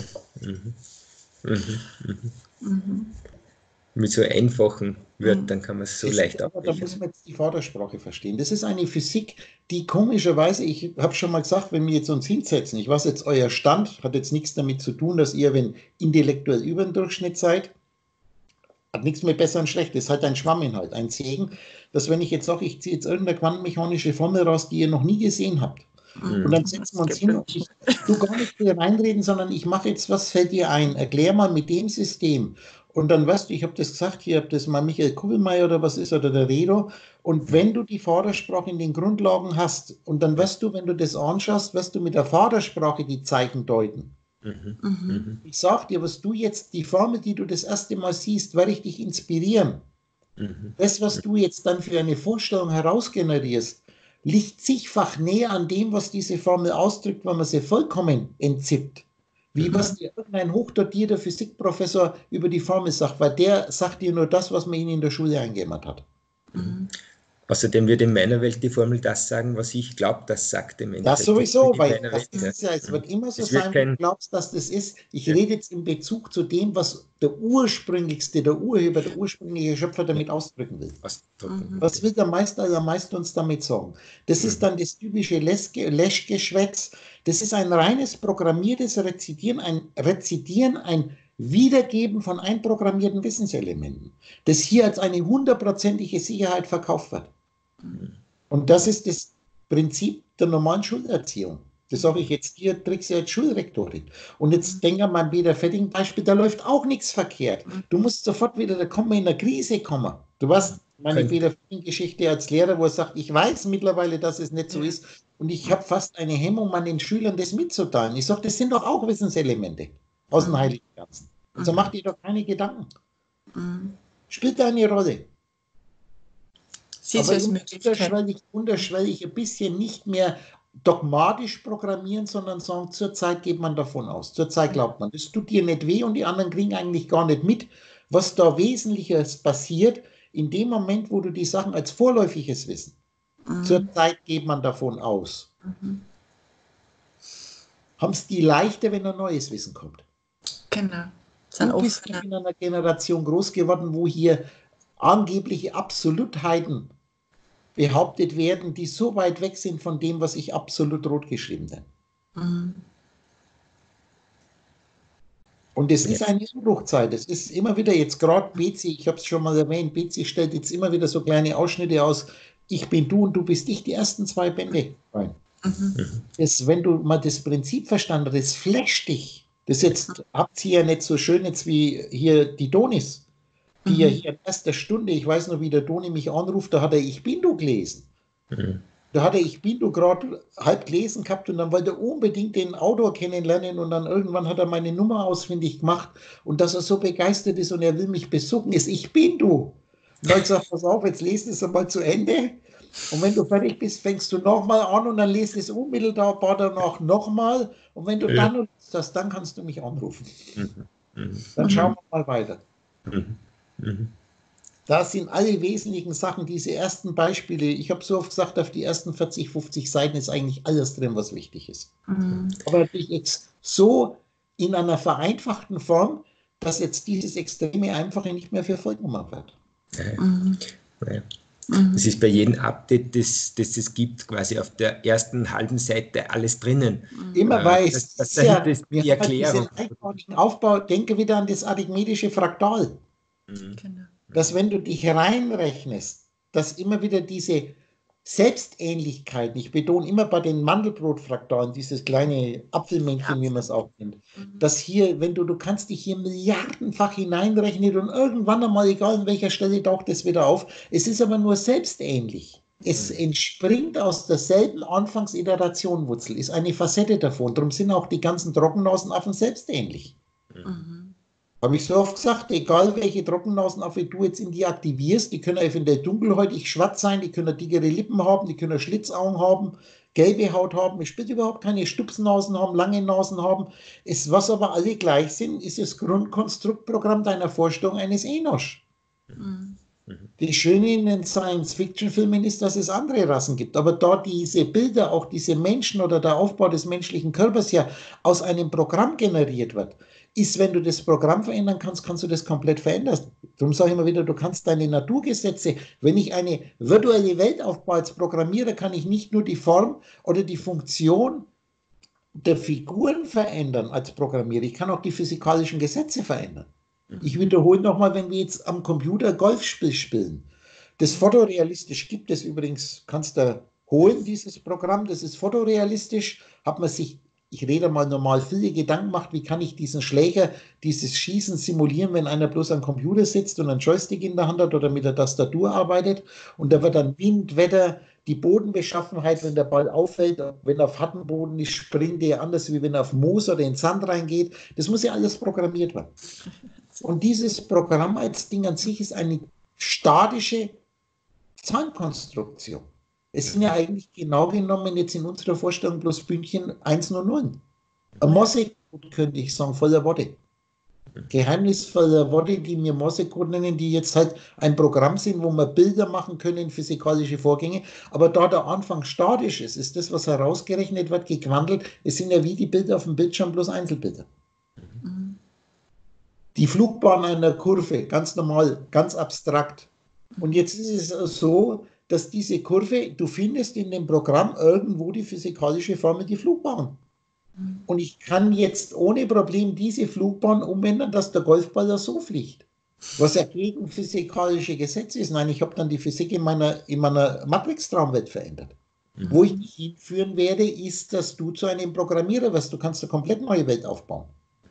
Mit so einfachen Wörtern kann man es so leicht abbrechen. Da muss man jetzt die Vordersprache verstehen. Das ist eine Physik, die komischerweise, ich habe schon mal gesagt, wenn wir jetzt uns hinsetzen, ich weiß jetzt, euer Stand hat jetzt nichts damit zu tun, dass ihr, wenn intellektuell über den Durchschnitt seid, hat nichts mehr besser und schlecht. Das ist halt ein Schwamminhalt, ein Segen, dass wenn ich jetzt sage, ich ziehe jetzt irgendeine quantenmechanische Formel raus, die ihr noch nie gesehen habt. Und dann setzen wir uns hin und ich tue gar nicht viel reinreden, sondern ich mache jetzt, was fällt dir ein? Erklär mal mit dem System. Und dann weißt du, ich habe das gesagt, hier habe das mal Michael Kugelmeier oder was ist, oder der Redo. Und wenn du die Vordersprache in den Grundlagen hast, und dann wirst du, wenn du das anschaust, wirst du mit der Vordersprache die Zeichen deuten. Ich sage dir, was du jetzt, die Formel, die du das erste Mal siehst, werde ich dich inspirieren. Das, was du jetzt dann für eine Vorstellung herausgenerierst, liegt zigfach näher an dem, was diese Formel ausdrückt, wenn man sie vollkommen entzippt. Wie was dir irgendein hochdotierter Physikprofessor über die Formel sagt, weil der sagt dir nur das, was man ihnen in der Schule eingehämmert hat. Außerdem wird in meiner Welt die Formel das sagen, was ich glaube, das sagt im Endeffekt. Das sowieso, weil das ist ja, es wird immer so sein, wenn du glaubst, dass das ist. Ich rede jetzt in Bezug zu dem, was der ursprünglichste, der Urheber, der ursprüngliche Schöpfer damit ausdrücken will. Was will der Meister allermeist uns damit sagen? Das ist dann das typische Leschgeschwätz. Das ist ein reines programmiertes Rezitieren, ein Wiedergeben von einprogrammierten Wissenselementen, das hier als eine 100%ige Sicherheit verkauft wird. Und das ist das Prinzip der normalen Schulerziehung. Das sage ich jetzt dir, trickst ja als Schulrektorin. Und jetzt denk an mein Peter Fetting-Beispiel, da läuft auch nichts verkehrt. Du musst sofort wieder, da kommen wir in eine Krise kommen. Du weißt, meine Peter Fetting-Geschichte als Lehrer, wo er sagt, ich weiß mittlerweile, dass es nicht so ist. Und ich habe fast eine Hemmung, meinen Schülern das mitzuteilen. Ich sage, das sind doch auch Wissenselemente aus dem Heiligen Ganzen. Also mach dir doch keine Gedanken. Spielt da eine Rolle. Aber unterschwellig ein bisschen nicht mehr dogmatisch programmieren, sondern sagen, zurzeit geht man davon aus. Zurzeit glaubt man, das tut dir nicht weh und die anderen kriegen eigentlich gar nicht mit, was da Wesentliches passiert, in dem Moment, wo du die Sachen als vorläufiges Wissen. Zurzeit geht man davon aus. Haben es die leichter, wenn ein neues Wissen kommt. Genau. Du bist in einer Generation groß geworden, wo hier angebliche Absolutheiten behauptet werden, die so weit weg sind von dem, was ich absolut rot geschrieben habe. Und es ist eine Umbruchzeit. Es ist immer wieder jetzt gerade BC, ich habe es schon mal erwähnt, BC stellt jetzt immer wieder so kleine Ausschnitte aus, ich bin du und du bist ich, die ersten 2 Bände rein. Wenn du mal das Prinzip verstanden hast, das flasht dich. Das jetzt habt ihr ja nicht so schön jetzt wie hier die Donis, die ja hier in erster Stunde, ich weiß noch, wie der Doni mich anruft, da hat er Ich bin du gelesen. Da hat er Ich bin du gerade halb gelesen gehabt und dann wollte er unbedingt den Autor kennenlernen und dann irgendwann hat er meine Nummer ausfindig gemacht und dass er so begeistert ist und er will mich besuchen, ist Ich bin du. Und dann hat er gesagt, pass auf, jetzt lest es einmal zu Ende und wenn du fertig bist, fängst du nochmal an und dann lest es unmittelbar danach nochmal und wenn du Ja. dann das, dann kannst du mich anrufen. Mhm. Dann schauen wir mal weiter. Mhm. Mhm. Da sind alle wesentlichen Sachen, diese ersten Beispiele, ich habe so oft gesagt, auf die ersten 40, 50 Seiten ist eigentlich alles drin, was wichtig ist. Aber natürlich jetzt so in einer vereinfachten Form, dass jetzt dieses extreme Einfache nicht mehr für vollkommen wird. Ja. Es ist bei jedem Update, das es gibt, quasi auf der ersten halben Seite alles drinnen. Immer weil Das es dahinter ja, ist wir die haben diesen Erklärung. eigenartigen Aufbau, denke wieder an das arithmetische Fraktal, Genau. dass wenn du dich reinrechnest, dass immer wieder diese Selbstähnlichkeiten, ich betone immer bei den Mandelbrotfraktalen, dieses kleine Apfelmännchen, wie man es auch nennt, dass hier, wenn du kannst dich hier milliardenfach hineinrechnen und irgendwann einmal, egal an welcher Stelle, taucht es wieder auf. Es ist aber nur selbstähnlich. Es entspringt aus derselben Anfangsiterationwurzel, ist eine Facette davon. Darum sind auch die ganzen Trockennasenaffen selbstähnlich. Habe ich so oft gesagt, egal welche Trockennasenaffe du jetzt in die aktivierst, die können eventuell dunkelhäutig schwarz sein, die können dickere Lippen haben, die können Schlitzaugen haben, gelbe Haut haben, es spielt überhaupt keine Stupsnasen haben, lange Nasen haben. Was aber alle gleich sind, ist das Grundkonstruktprogramm deiner Vorstellung eines Enosch. Die Schöne in den Science-Fiction-Filmen ist, dass es andere Rassen gibt. Aber da diese Bilder, auch diese Menschen oder der Aufbau des menschlichen Körpers ja aus einem Programm generiert wird, ist, wenn du das Programm verändern kannst, kannst du das komplett verändern. Darum sage ich immer wieder, du kannst deine Naturgesetze, wenn ich eine virtuelle Welt aufbaue als Programmierer, kann ich nicht nur die Form oder die Funktion der Figuren verändern als Programmierer, ich kann auch die physikalischen Gesetze verändern. Ich wiederhole nochmal, wenn wir jetzt am Computer Golfspiel spielen. Das fotorealistisch gibt es übrigens, kannst du holen, dieses Programm, das ist fotorealistisch, hat man sich, ich rede mal normal, viele Gedanken gemacht, wie kann ich diesen Schläger, dieses Schießen simulieren, wenn einer bloß am Computer sitzt und einen Joystick in der Hand hat oder mit der Tastatur arbeitet und da wird dann Wind, Wetter, die Bodenbeschaffenheit, wenn der Ball auffällt, wenn er auf harten Boden ist, springt er anders, wie wenn er auf Moos oder in Sand reingeht. Das muss ja alles programmiert werden. Und dieses Programm als Ding an sich ist eine statische Zahlenkonstruktion. Es sind ja eigentlich genau genommen jetzt in unserer Vorstellung bloß Bündchen 1 und 0. Ein Morsecode könnte ich sagen, voller Worte. Geheimnisvolle Worte, die mir Morsecode nennen, die jetzt halt ein Programm sind, wo wir Bilder machen können, physikalische Vorgänge. Aber da der Anfang statisch ist, ist das, was herausgerechnet wird, gewandelt. Es sind ja wie die Bilder auf dem Bildschirm, bloß Einzelbilder. Die Flugbahn einer Kurve, ganz normal, ganz abstrakt. Und jetzt ist es so, dass diese Kurve, du findest in dem Programm irgendwo die physikalische Formel, die Flugbahn. Und ich kann jetzt ohne Problem diese Flugbahn umändern, dass der Golfball ja so fliegt. Was ja gegen physikalische Gesetze ist. Nein, ich habe dann die Physik in meiner Matrix-Traumwelt verändert. Wo ich dich hinführen werde, ist, dass du zu einem Programmierer wirst. Du kannst eine komplett neue Welt aufbauen.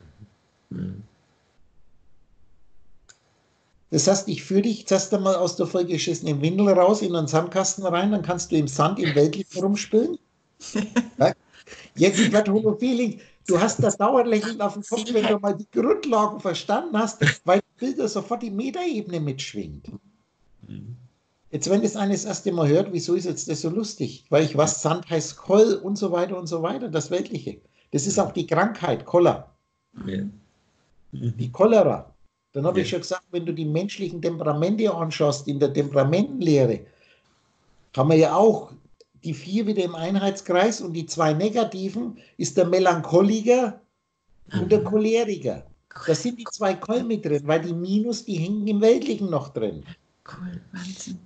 Das heißt, ich führe dich zuerst einmal aus der vollgeschissenen Windel raus in einen Sandkasten rein, dann kannst du im Sand im Weltlichen rumspielen. Ja? Jetzt wird Holofeeling. Du hast das Dauerlächeln auf dem Kopf, wenn du mal die Grundlagen verstanden hast, weil die Bilder sofort die Metaebene mitschwingt. Jetzt, wenn das eine das erste Mal hört, wieso ist jetzt das so lustig? Weil ich weiß, Sand heißt Koll und so weiter, das Weltliche. Das ist auch die Krankheit, Cholera. Die Cholera. Dann habe ich schon gesagt, wenn du die menschlichen Temperamente anschaust, in der Temperamentenlehre, haben wir ja auch die 4 wieder im Einheitskreis und die 2 negativen ist der Melancholiker und der Choleriker. Da sind die 2 Koll mit drin, weil die Minus, die hängen im Weltlichen noch drin. Cool, Wahnsinn.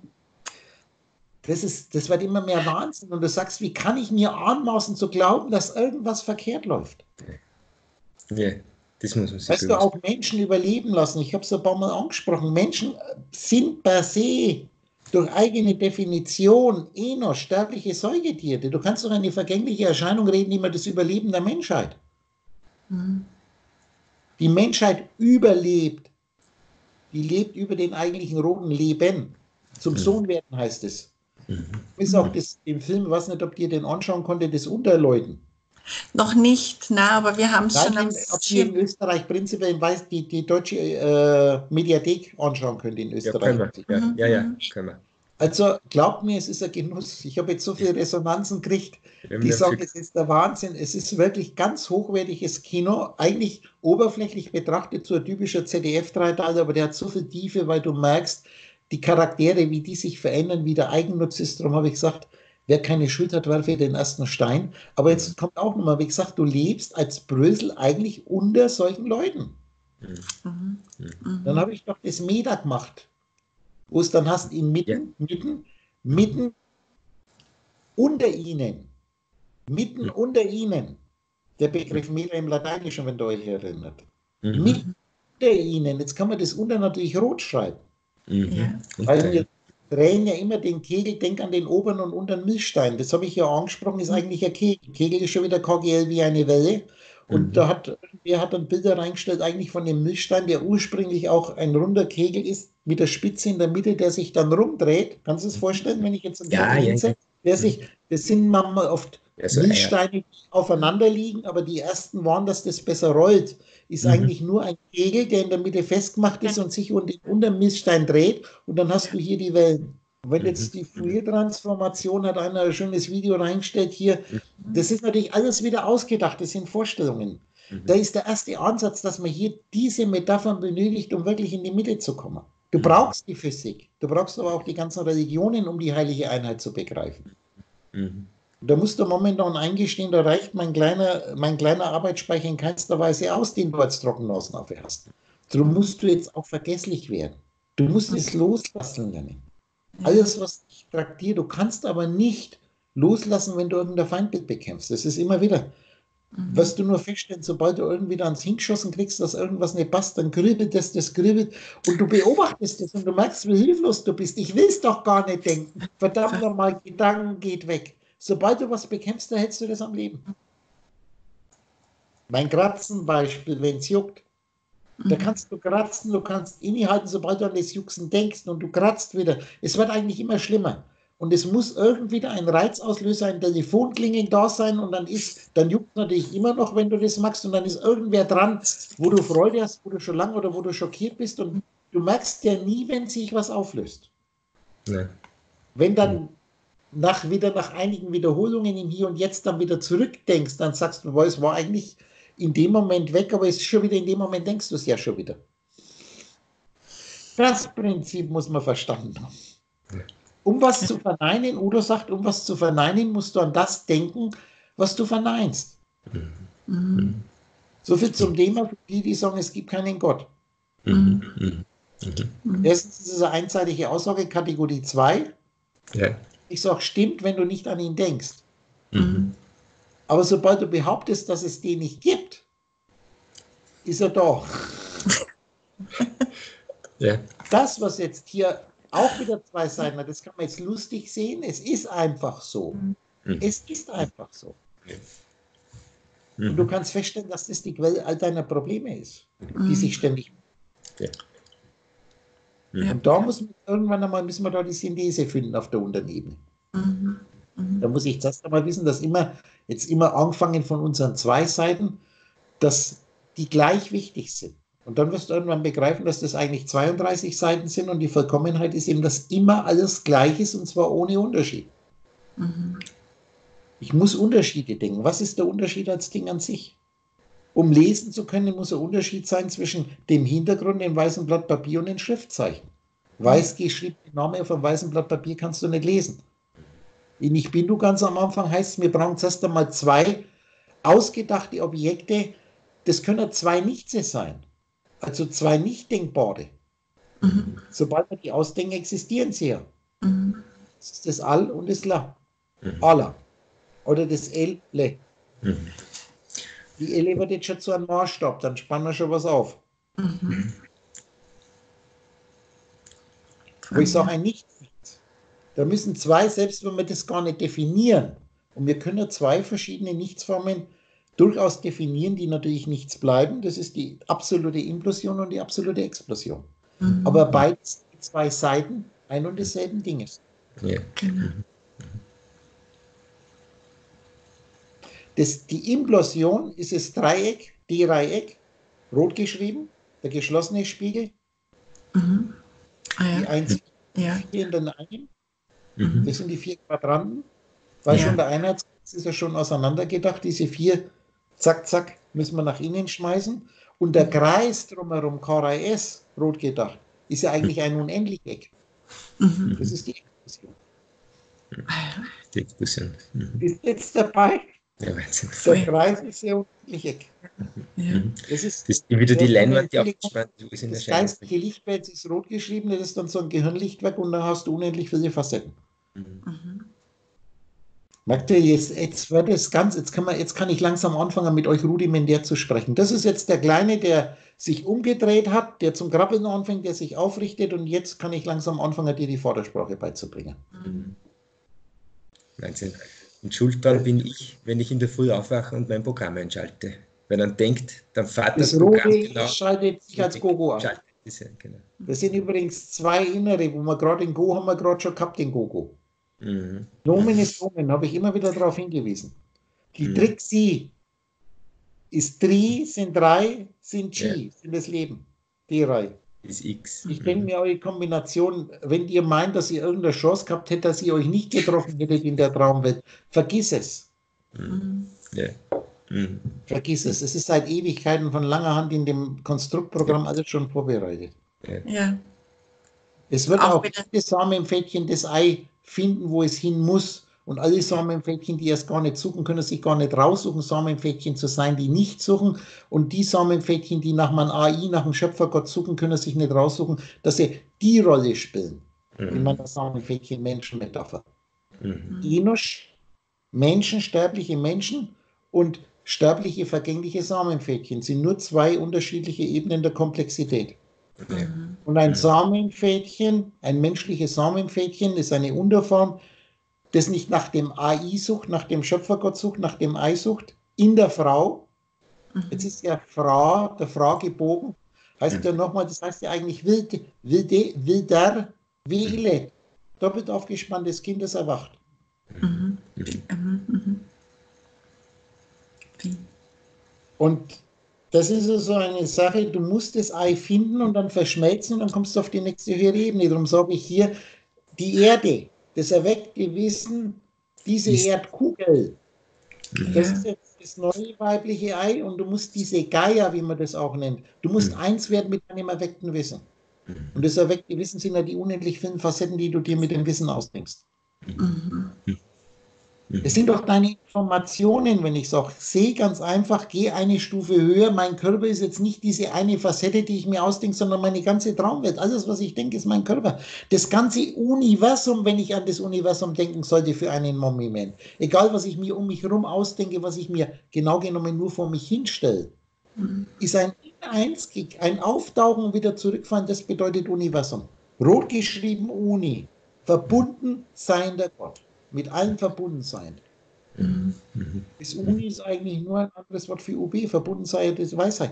Das wird immer mehr Wahnsinn. Und du sagst, wie kann ich mir anmaßen zu glauben, dass irgendwas verkehrt läuft? Ja, das muss man sich Weißt du, auch Menschen überleben lassen. Ich habe es ein paar Mal angesprochen. Menschen sind per se durch eigene Definition noch sterbliche Säugetiere. Du kannst doch eine vergängliche Erscheinung reden, immer das Überleben der Menschheit. Die Menschheit überlebt. Die lebt über den eigentlichen roten Leben. Zum Sohn werden heißt es. Ist auch im Film, ich weiß nicht, ob ihr den anschauen konntet, das Unterleuten. Noch nicht, na, aber wir haben es schon am Ob ihr in Österreich prinzipiell die deutsche Mediathek anschauen könnt in Österreich. Können wir. Also glaubt mir, es ist ein Genuss. Ich habe jetzt so viele Resonanzen gekriegt, die sagen, es ist der Wahnsinn. Es ist wirklich ganz hochwertiges Kino. Eigentlich oberflächlich betrachtet so ein typischer ZDF-Dreiteiler, aber der hat so viel Tiefe, weil du merkst, die Charaktere, wie die sich verändern, wie der Eigennutz ist. Darum habe ich gesagt, wer keine Schuld hat, werfe den ersten Stein. Aber jetzt kommt auch nochmal, wie gesagt, du lebst als Brösel eigentlich unter solchen Leuten. Dann habe ich doch das MEDA gemacht, wo es dann hast, mitten unter ihnen, der Begriff MEDA im Lateinischen, wenn du euch erinnert, mitten unter ihnen, jetzt kann man das unter natürlich rot schreiben. Weil wir drehen ja immer den Kegel, denk an den oberen und unteren Milchstein. Das habe ich ja angesprochen, ist eigentlich ein Kegel. Kegel ist schon wieder KGL wie eine Welle. Und da hat dann Bilder reingestellt, eigentlich von dem Milchstein, der ursprünglich auch ein runder Kegel ist, mit der Spitze in der Mitte, der sich dann rumdreht. Kannst du es vorstellen, wenn ich jetzt einen Kegel hinsetze? Das sind manchmal oft Milchsteine, die aufeinander liegen, aber die ersten waren, dass das besser rollt. Ist eigentlich nur ein Kegel, der in der Mitte festgemacht ist und sich unter dem Milchstein dreht, und dann hast du hier die Wellen. Und wenn jetzt die Fourier-Transformation, hat einer ein schönes Video reingestellt hier, das ist natürlich alles wieder ausgedacht, das sind Vorstellungen. Da ist der erste Ansatz, dass man hier diese Metaphern benötigt, um wirklich in die Mitte zu kommen. Du brauchst die Physik, du brauchst aber auch die ganzen Religionen, um die heilige Einheit zu begreifen. Da musst du momentan eingestehen, da reicht mein kleiner Arbeitsspeicher in keinster Weise aus, den du als Trockennasenaffe hast. Darum musst du jetzt auch vergesslich werden. Du musst es loslassen lernen. Alles, was dich traktiert, du kannst aber nicht loslassen, wenn du irgendein Feindbild bekämpfst. Das ist immer wieder. Wirst du nur feststellen, sobald du irgendwie da ans Hingeschossen kriegst, dass irgendwas nicht passt, dann kribbelt das kribbelt, und du beobachtest es und du merkst, wie hilflos du bist. Ich will es doch gar nicht denken. Verdammt nochmal, Gedanken geht weg. Sobald du was bekämpfst, da hältst du das am Leben. Mein Kratzenbeispiel, wenn es juckt. Da kannst du kratzen, du kannst innehalten, sobald du an das Jucksen denkst, und du kratzt wieder. Es wird eigentlich immer schlimmer. Und es muss irgendwie ein Reizauslöser, ein Telefonklingel da sein, und dann juckt es natürlich immer noch, wenn du das machst, und dann ist irgendwer dran, wo du Freude hast, wo du schon lange oder wo du schockiert bist, und du merkst ja nie, wenn sich was auflöst. Nee. Wenn dann nach einigen Wiederholungen im Hier und Jetzt dann wieder zurückdenkst, dann sagst du, es war eigentlich in dem Moment weg, aber es ist schon wieder in dem Moment, denkst du es ja schon wieder. Das Prinzip muss man verstanden haben. Um was zu verneinen, Udo sagt, um was zu verneinen, musst du an das denken, was du verneinst. So viel zum Thema für die, die sagen, es gibt keinen Gott. Erstens ist es eine einseitige Aussage, Kategorie 2. Ja. Ich sage, stimmt, wenn du nicht an ihn denkst. Aber sobald du behauptest, dass es den nicht gibt, ist er da. Das, was jetzt hier auch wieder zwei Seiten hat, das kann man jetzt lustig sehen, es ist einfach so. Es ist einfach so. Und du kannst feststellen, dass das die Quelle all deiner Probleme ist, die sich ständig... Und da müssen wir da die Synthese finden auf der Unterebene. Da muss ich zuerst einmal wissen, dass jetzt immer angefangen von unseren zwei Seiten, dass die gleich wichtig sind. Und dann wirst du irgendwann begreifen, dass das eigentlich 32 Seiten sind, und die Vollkommenheit ist eben, dass immer alles gleich ist, und zwar ohne Unterschied. Ich muss Unterschiede denken. Was ist der Unterschied als Ding an sich? Um lesen zu können, muss ein Unterschied sein zwischen dem Hintergrund, dem weißen Blatt Papier und den Schriftzeichen. Weiß geschriebene Name auf einem weißen Blatt Papier kannst du nicht lesen. In Ich bin du ganz am Anfang heißt es, wir brauchen zuerst einmal zwei ausgedachte Objekte, das können zwei Nichtse sein. Also zwei nicht denkbare. Sobald wir die ausdenken, existieren sie ja. Das ist das All und das La. Allah. Oder das El, Le. Die Elle wird jetzt schon zu einem Maßstab, dann spannen wir schon was auf. Wo ich sage, ein Nichts. Da müssen zwei, selbst wenn wir das gar nicht definieren, und wir können zwei verschiedene Nichtsformen durchaus definieren, die natürlich nichts bleiben. Das ist die absolute Implosion und die absolute Explosion. Aber beides zwei Seiten ein und desselben Dinges. Ja. Genau. Die Implosion ist das Dreieck, D-Dreieck, rot geschrieben, der geschlossene Spiegel, Mhm. die Ja. 1, Ja. 4 in den einen, Mhm. das sind die 4 Quadranten, weil Ja. schon der Einheitskreis ist ja schon auseinandergedacht, diese 4, zack, zack, müssen wir nach innen schmeißen und der Kreis drumherum, KRS, rot gedacht, ist ja eigentlich ein Unendlicheck. Mhm. Das ist die Explosion. Die Explosion. Mhm. Ist jetzt dabei? Ja, Wahnsinn. Der Kreis ist ja Unendlicheck. Ja. Mhm. Das ist Das ist wieder die der Leinwand, die unendliche- aufgespannt ist in Das Erscheinung. geistige Lichtfeld ist rot geschrieben, das ist dann so ein Gehirnlichtwerk und dann hast du unendlich viele Facetten. Mhm. Mhm. Merkt ihr, jetzt wird es ganz, jetzt kann ich langsam anfangen, mit euch rudimentär zu sprechen. Das ist jetzt der Kleine, der sich umgedreht hat, der zum Krabbeln anfängt, der sich aufrichtet und jetzt kann ich langsam anfangen, dir die Vordersprache beizubringen. Mhm. Wahnsinn. Und schuld dran bin ich, wenn ich in der Früh aufwache und mein Programm einschalte. Weil dann denkt, dann fährt das Das Programm rote genau. schaltet sich als Gogo an. Schaltet das, ja, genau. Das sind übrigens 2 innere, wo wir gerade den Go haben wir gerade schon gehabt, den Gogo. Mhm. Nomen ist Nomen, habe ich immer wieder darauf hingewiesen. Die Mhm. Trixie ist 3, sind 3, sind G, sind das Leben. Die Reihe. Ist X. Ich denke mir, eure Kombination, wenn ihr meint, dass ihr irgendeine Chance gehabt hättet, dass ihr euch nicht getroffen hättet in der Traumwelt, vergiss es. Mhm. Ja. Mhm. Vergiss es. Es ist seit Ewigkeiten von langer Hand in dem Konstruktprogramm alles schon vorbereitet. Ja. Es wird Auch auch wieder- jedes Samenfältchen das Ei finden, wo es hin muss. Und alle Samenfältchen, die erst gar nicht suchen, können sich gar nicht raussuchen, Samenfältchen zu sein, die nicht suchen. Und die Samenfältchen, die nach meinem AI, nach dem Schöpfergott suchen, können sich nicht raussuchen, dass sie die Rolle spielen. In meiner Samenfältchen-Menschen-Metapher. Mhm. Enosch, Menschen, sterbliche Menschen und sterbliche, vergängliche Samenfältchen sind nur 2 unterschiedliche Ebenen der Komplexität. Ja. Und ein Samenfältchen, ein menschliches Samenfältchen ist eine Unterform, das nicht nach dem AI sucht, nach dem Schöpfergott sucht, nach dem Ei sucht, in der Frau. Jetzt ist ja Frau, der Fragebogen, heißt ja nochmal, das heißt ja eigentlich wilder, Wele, doppelt aufgespanntes Kind, das erwacht. Mhm. Mhm. Mhm. Wie? Und das ist so eine Sache, du musst das Ei finden und dann verschmelzen und dann kommst du auf die nächste höhere Ebene. Darum sage ich hier, die Erde, das erweckte Wissen, diese Ist- Erdkugel, das Ja. ist jetzt das neue weibliche Ei und du musst diese Gaia, wie man das auch nennt, du musst eins werden mit deinem erweckten Wissen. Und das erweckte Wissen sind ja die unendlich vielen Facetten, die du dir mit dem Wissen ausdenkst. Mhm. Es sind doch deine Informationen, wenn ich sage, sehe ganz einfach, geh eine Stufe höher, mein Körper ist jetzt nicht diese eine Facette, die ich mir ausdenke, sondern meine ganze Traumwelt. Alles, was ich denke, ist mein Körper. Das ganze Universum, wenn ich an das Universum denken sollte für einen Moment, egal was ich mir um mich herum ausdenke, was ich mir genau genommen nur vor mich hinstelle, ist ein ein Auftauchen und wieder zurückfahren, das bedeutet Universum. Rot geschrieben Uni, verbunden sein der Gott. Mit allem verbunden sein. Das Uni ist eigentlich nur ein anderes Wort für UB, verbunden sei das Weisheit.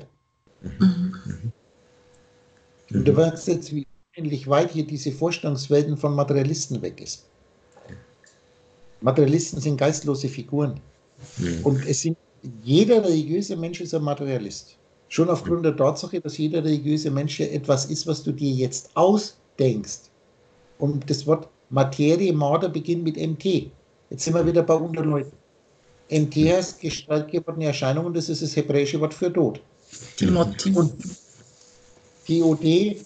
Und du weißt jetzt, wie unendlich weit hier diese Vorstellungswelten von Materialisten weg ist. Materialisten sind geistlose Figuren. Und jeder religiöse Mensch ist ein Materialist. Schon aufgrund der Tatsache, dass jeder religiöse Mensch ja etwas ist, was du dir jetzt ausdenkst. Und das Wort Materie, Mater beginnt mit MT. Jetzt sind wir wieder bei Unterleuten. MT heißt Gestalt gewordene Erscheinung und das ist das hebräische Wort für Tod. Die Motiv. Und TOD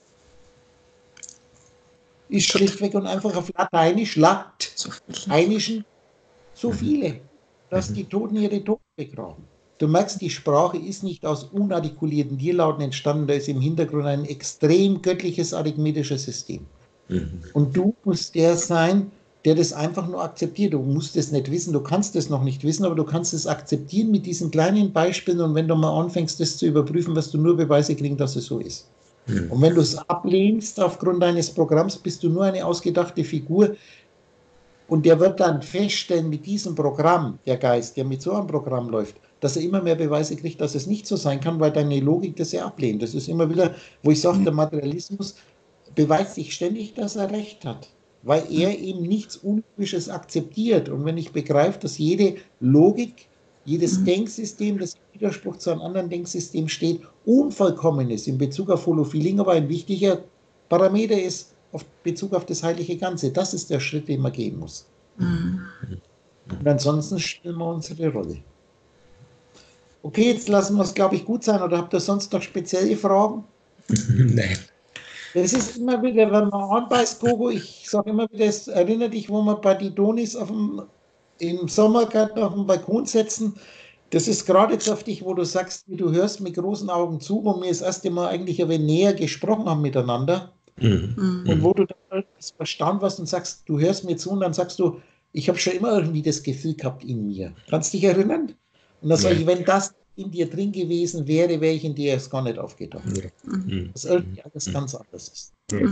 ist schlichtweg und einfach auf Lateinisch, So viel. Lateinischen, so viele, dass die Toten ihre Toten begraben. Du merkst, die Sprache ist nicht aus unartikulierten Tierlauten entstanden, da ist im Hintergrund ein extrem göttliches arithmetisches System. Und du musst der sein, der das einfach nur akzeptiert. Du musst es nicht wissen, du kannst es noch nicht wissen, aber du kannst es akzeptieren mit diesen kleinen Beispielen und wenn du mal anfängst, das zu überprüfen, wirst du nur Beweise kriegen, dass es so ist. Und wenn du es ablehnst aufgrund deines Programms, bist du nur eine ausgedachte Figur und der wird dann feststellen mit diesem Programm, der Geist, der mit so einem Programm läuft, dass er immer mehr Beweise kriegt, dass es nicht so sein kann, weil deine Logik das ja ablehnt. Das ist immer wieder, wo ich sage, der Materialismus beweist sich ständig, dass er recht hat. weil er eben nichts Unlogisches akzeptiert. Und wenn ich begreife, dass jede Logik, jedes Denksystem, das im Widerspruch zu einem anderen Denksystem steht, unvollkommen ist in Bezug auf Holophiling, aber ein wichtiger Parameter ist auf Bezug auf das heilige Ganze. Das ist der Schritt, den man gehen muss. Und ansonsten spielen wir unsere Rolle. Okay, jetzt lassen wir es, glaube ich, gut sein. Oder habt ihr sonst noch spezielle Fragen? Nein. Das ist immer wieder, wenn man anbeißt, Gogo, ich sage immer wieder, es erinnert dich, wo wir bei die Donis im Sommergarten auf dem Balkon setzen. Das ist gerade saftig, wo du sagst, wie du hörst mit großen Augen zu, wo wir das erste Mal eigentlich ein wenig näher gesprochen haben miteinander. Und wo du dann irgendwas verstanden hast und sagst, du hörst mir zu und dann sagst du, ich habe schon immer irgendwie das Gefühl gehabt in mir. Kannst du dich erinnern? Und dann sage ich, wenn das in dir drin gewesen wäre, wäre ich in dir erst gar nicht aufgetaucht. Dass irgendwie alles ganz anders ist.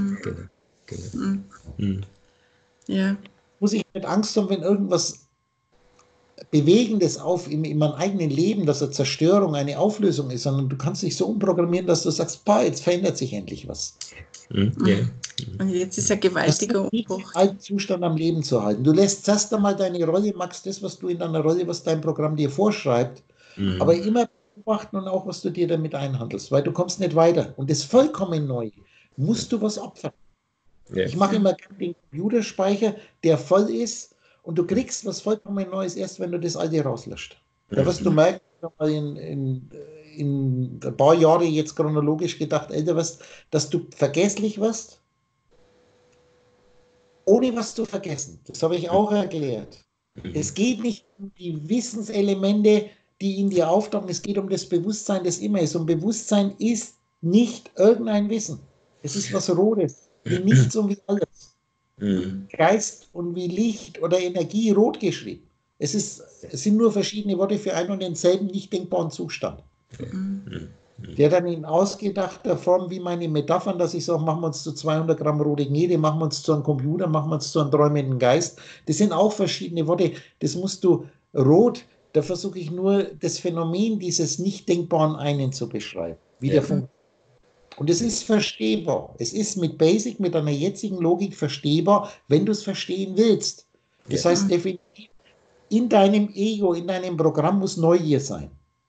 Ja. Muss ich nicht Angst haben, wenn irgendwas Bewegendes in meinem eigenen Leben, dass eine Zerstörung, eine Auflösung ist, sondern du kannst dich so umprogrammieren, dass du sagst, jetzt verändert sich endlich was. Und jetzt ist ein gewaltiger Umbruch. Den alten Zustand am Leben zu halten. Du lässt zuerst einmal deine Rolle, machst das, was du in deiner Rolle, was dein Programm dir vorschreibt, aber immer beobachten und auch, was du dir damit einhandelst, weil du kommst nicht weiter. Und das vollkommen neu musst du was opfern. Ich mache immer den Computerspeicher, der voll ist, und du kriegst was vollkommen Neues erst, wenn du das Alte rauslöscht. Da wirst du merken, in ein paar Jahre jetzt chronologisch gedacht, älter wirst, dass du vergesslich wirst, ohne was zu vergessen. Das habe ich auch erklärt. Es geht nicht um die Wissenselemente, die in dir auftauchen, es geht um das Bewusstsein, das immer ist. Und Bewusstsein ist nicht irgendein Wissen. Es ist was Rotes, wie nichts und wie alles. Geist und wie Licht oder Energie rot geschrieben. Es sind nur verschiedene Worte für einen und denselben nicht denkbaren Zustand. Der dann in ausgedachter Form, wie meine Metaphern, dass ich sage, machen wir uns zu 200 Gramm rote Gnede, machen wir uns zu einem Computer, machen wir uns zu einem träumenden Geist. Das sind auch verschiedene Worte. Das musst du rot, da versuche ich nur das Phänomen dieses nicht denkbaren einen zu beschreiben. Wie der funktioniert. Und es ist verstehbar. Es ist mit Basic, mit einer jetzigen Logik verstehbar, wenn du es verstehen willst. Das heißt definitiv, in deinem Ego, in deinem Programm muss Neugier sein.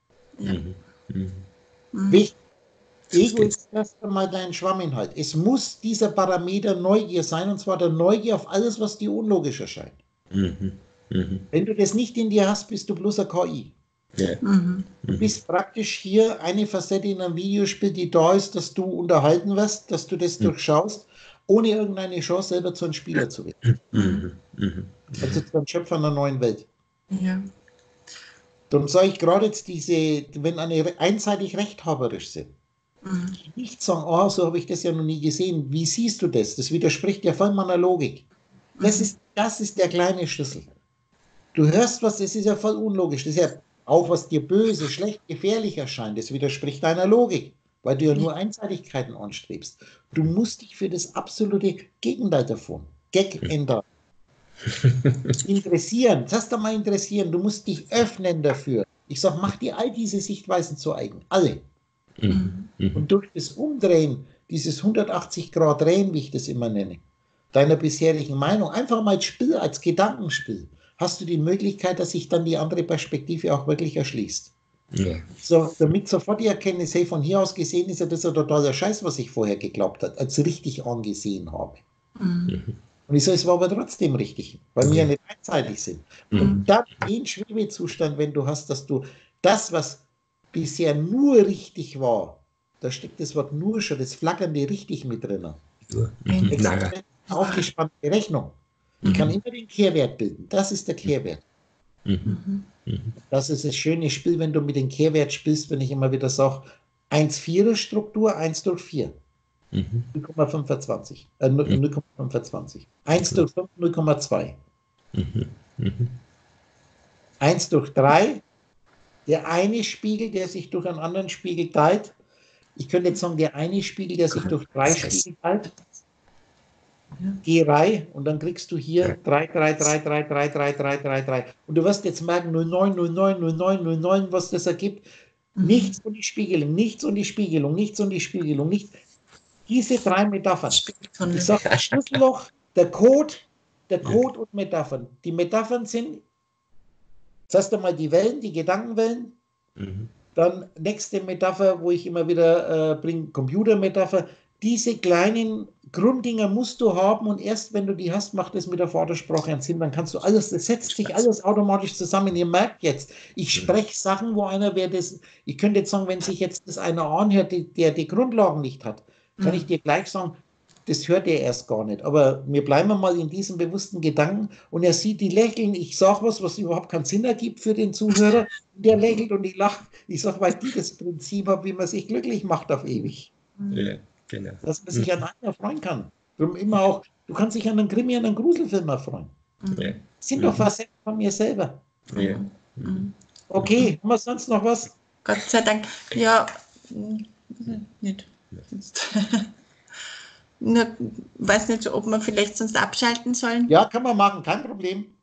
Wichtig. Ego ist erst einmal dein Schwamminhalt. Es muss dieser Parameter Neugier sein, und zwar der Neugier auf alles, was dir unlogisch erscheint. Wenn du das nicht in dir hast, bist du bloß ein KI. Du bist praktisch hier eine Facette in einem Videospiel, die da ist, dass du unterhalten wirst, dass du das durchschaust, ohne irgendeine Chance selber zu einem Spieler zu werden. Also zu einem Schöpfer einer neuen Welt. Ja. Darum sage ich gerade jetzt wenn eine einseitig rechthaberisch sind, nicht sagen, so habe ich das ja noch nie gesehen. Wie siehst du das? Das widerspricht ja voll meiner Logik. Das ist der kleine Schlüssel. Du hörst was, das ist ja voll unlogisch. Das ist ja auch, was dir böse, schlecht, gefährlich erscheint, das widerspricht deiner Logik, weil du ja nur Einseitigkeiten anstrebst. Du musst dich für das absolute Gegenteil davon, Gag ändern. Interessieren, das heißt mal interessieren, du musst dich öffnen dafür. Ich sage, mach dir all diese Sichtweisen zu eigen, alle. Und durch das Umdrehen, dieses 180-Grad-Drehen, wie ich das immer nenne, deiner bisherigen Meinung, einfach mal als Spiel, als Gedankenspiel, hast du die Möglichkeit, dass sich dann die andere Perspektive auch wirklich erschließt. So, damit sofort die Erkenntnis, hey, von hier aus gesehen ist ja das ein totaler Scheiß, was ich vorher geglaubt habe, als richtig angesehen habe. Und ich sage, es war aber trotzdem richtig, weil wir ja nicht einseitig sind. Und dann den Schwebezustand, wenn du hast, dass du das, was bisher nur richtig war, da steckt das Wort nur schon, das flackernde richtig mit drin. Eine aufgespannte Rechnung. Ich kann immer den Kehrwert bilden. Das ist der Kehrwert. Das ist das schöne Spiel, wenn du mit dem Kehrwert spielst, wenn ich immer wieder sage, 1,4er Struktur, 1 durch 4. 0,25. 0,25. 1 durch 5, 0,2. 1 durch 3, der eine Spiegel, der sich durch einen anderen Spiegel teilt. Ich könnte jetzt sagen, der eine Spiegel, der sich durch 3 Spiegel teilt. G-Reihe und dann kriegst du hier 3, 3, 3, 3, 3, 3, 3, 3, 3. Und du wirst jetzt merken, 09, 09, 09, 09, was das ergibt. Nichts und die Spiegelung, nichts und die Spiegelung, nichts und die Spiegelung, nichts. Diese 3 Metaphern. Ich sage, das Schlüsselloch Der Code und Metaphern. Die Metaphern sind, zuerst einmal die Wellen, die Gedankenwellen. Dann nächste Metapher, wo ich immer wieder bringe, Computermetapher. Diese kleinen Grunddinger musst du haben und erst wenn du die hast, macht es mit der Vatersprache einen Sinn. Dann kannst du alles, das setzt sich alles automatisch zusammen. Ihr merkt jetzt, ich spreche Sachen, wo einer wäre das, ich könnte jetzt sagen, wenn sich jetzt das einer anhört, der die Grundlagen nicht hat, kann ich dir gleich sagen, das hört er erst gar nicht. Aber wir bleiben mal in diesem bewussten Gedanken und er sieht die lächeln. Ich sage was überhaupt keinen Sinn ergibt für den Zuhörer. Der lächelt und ich lache. Ich sage, weil die das Prinzip haben, wie man sich glücklich macht auf ewig. Ja, genau. Dass man sich an einen erfreuen kann. Darum immer auch, du kannst dich an einen Krimi, an einen Gruselfilm erfreuen. Ja. Das sind doch Facetten von mir selber. Ja. Okay, haben wir sonst noch was? Gott sei Dank. Ja, nicht. Nur, weiß nicht, ob wir vielleicht sonst abschalten sollen. Ja, kann man machen, kein Problem.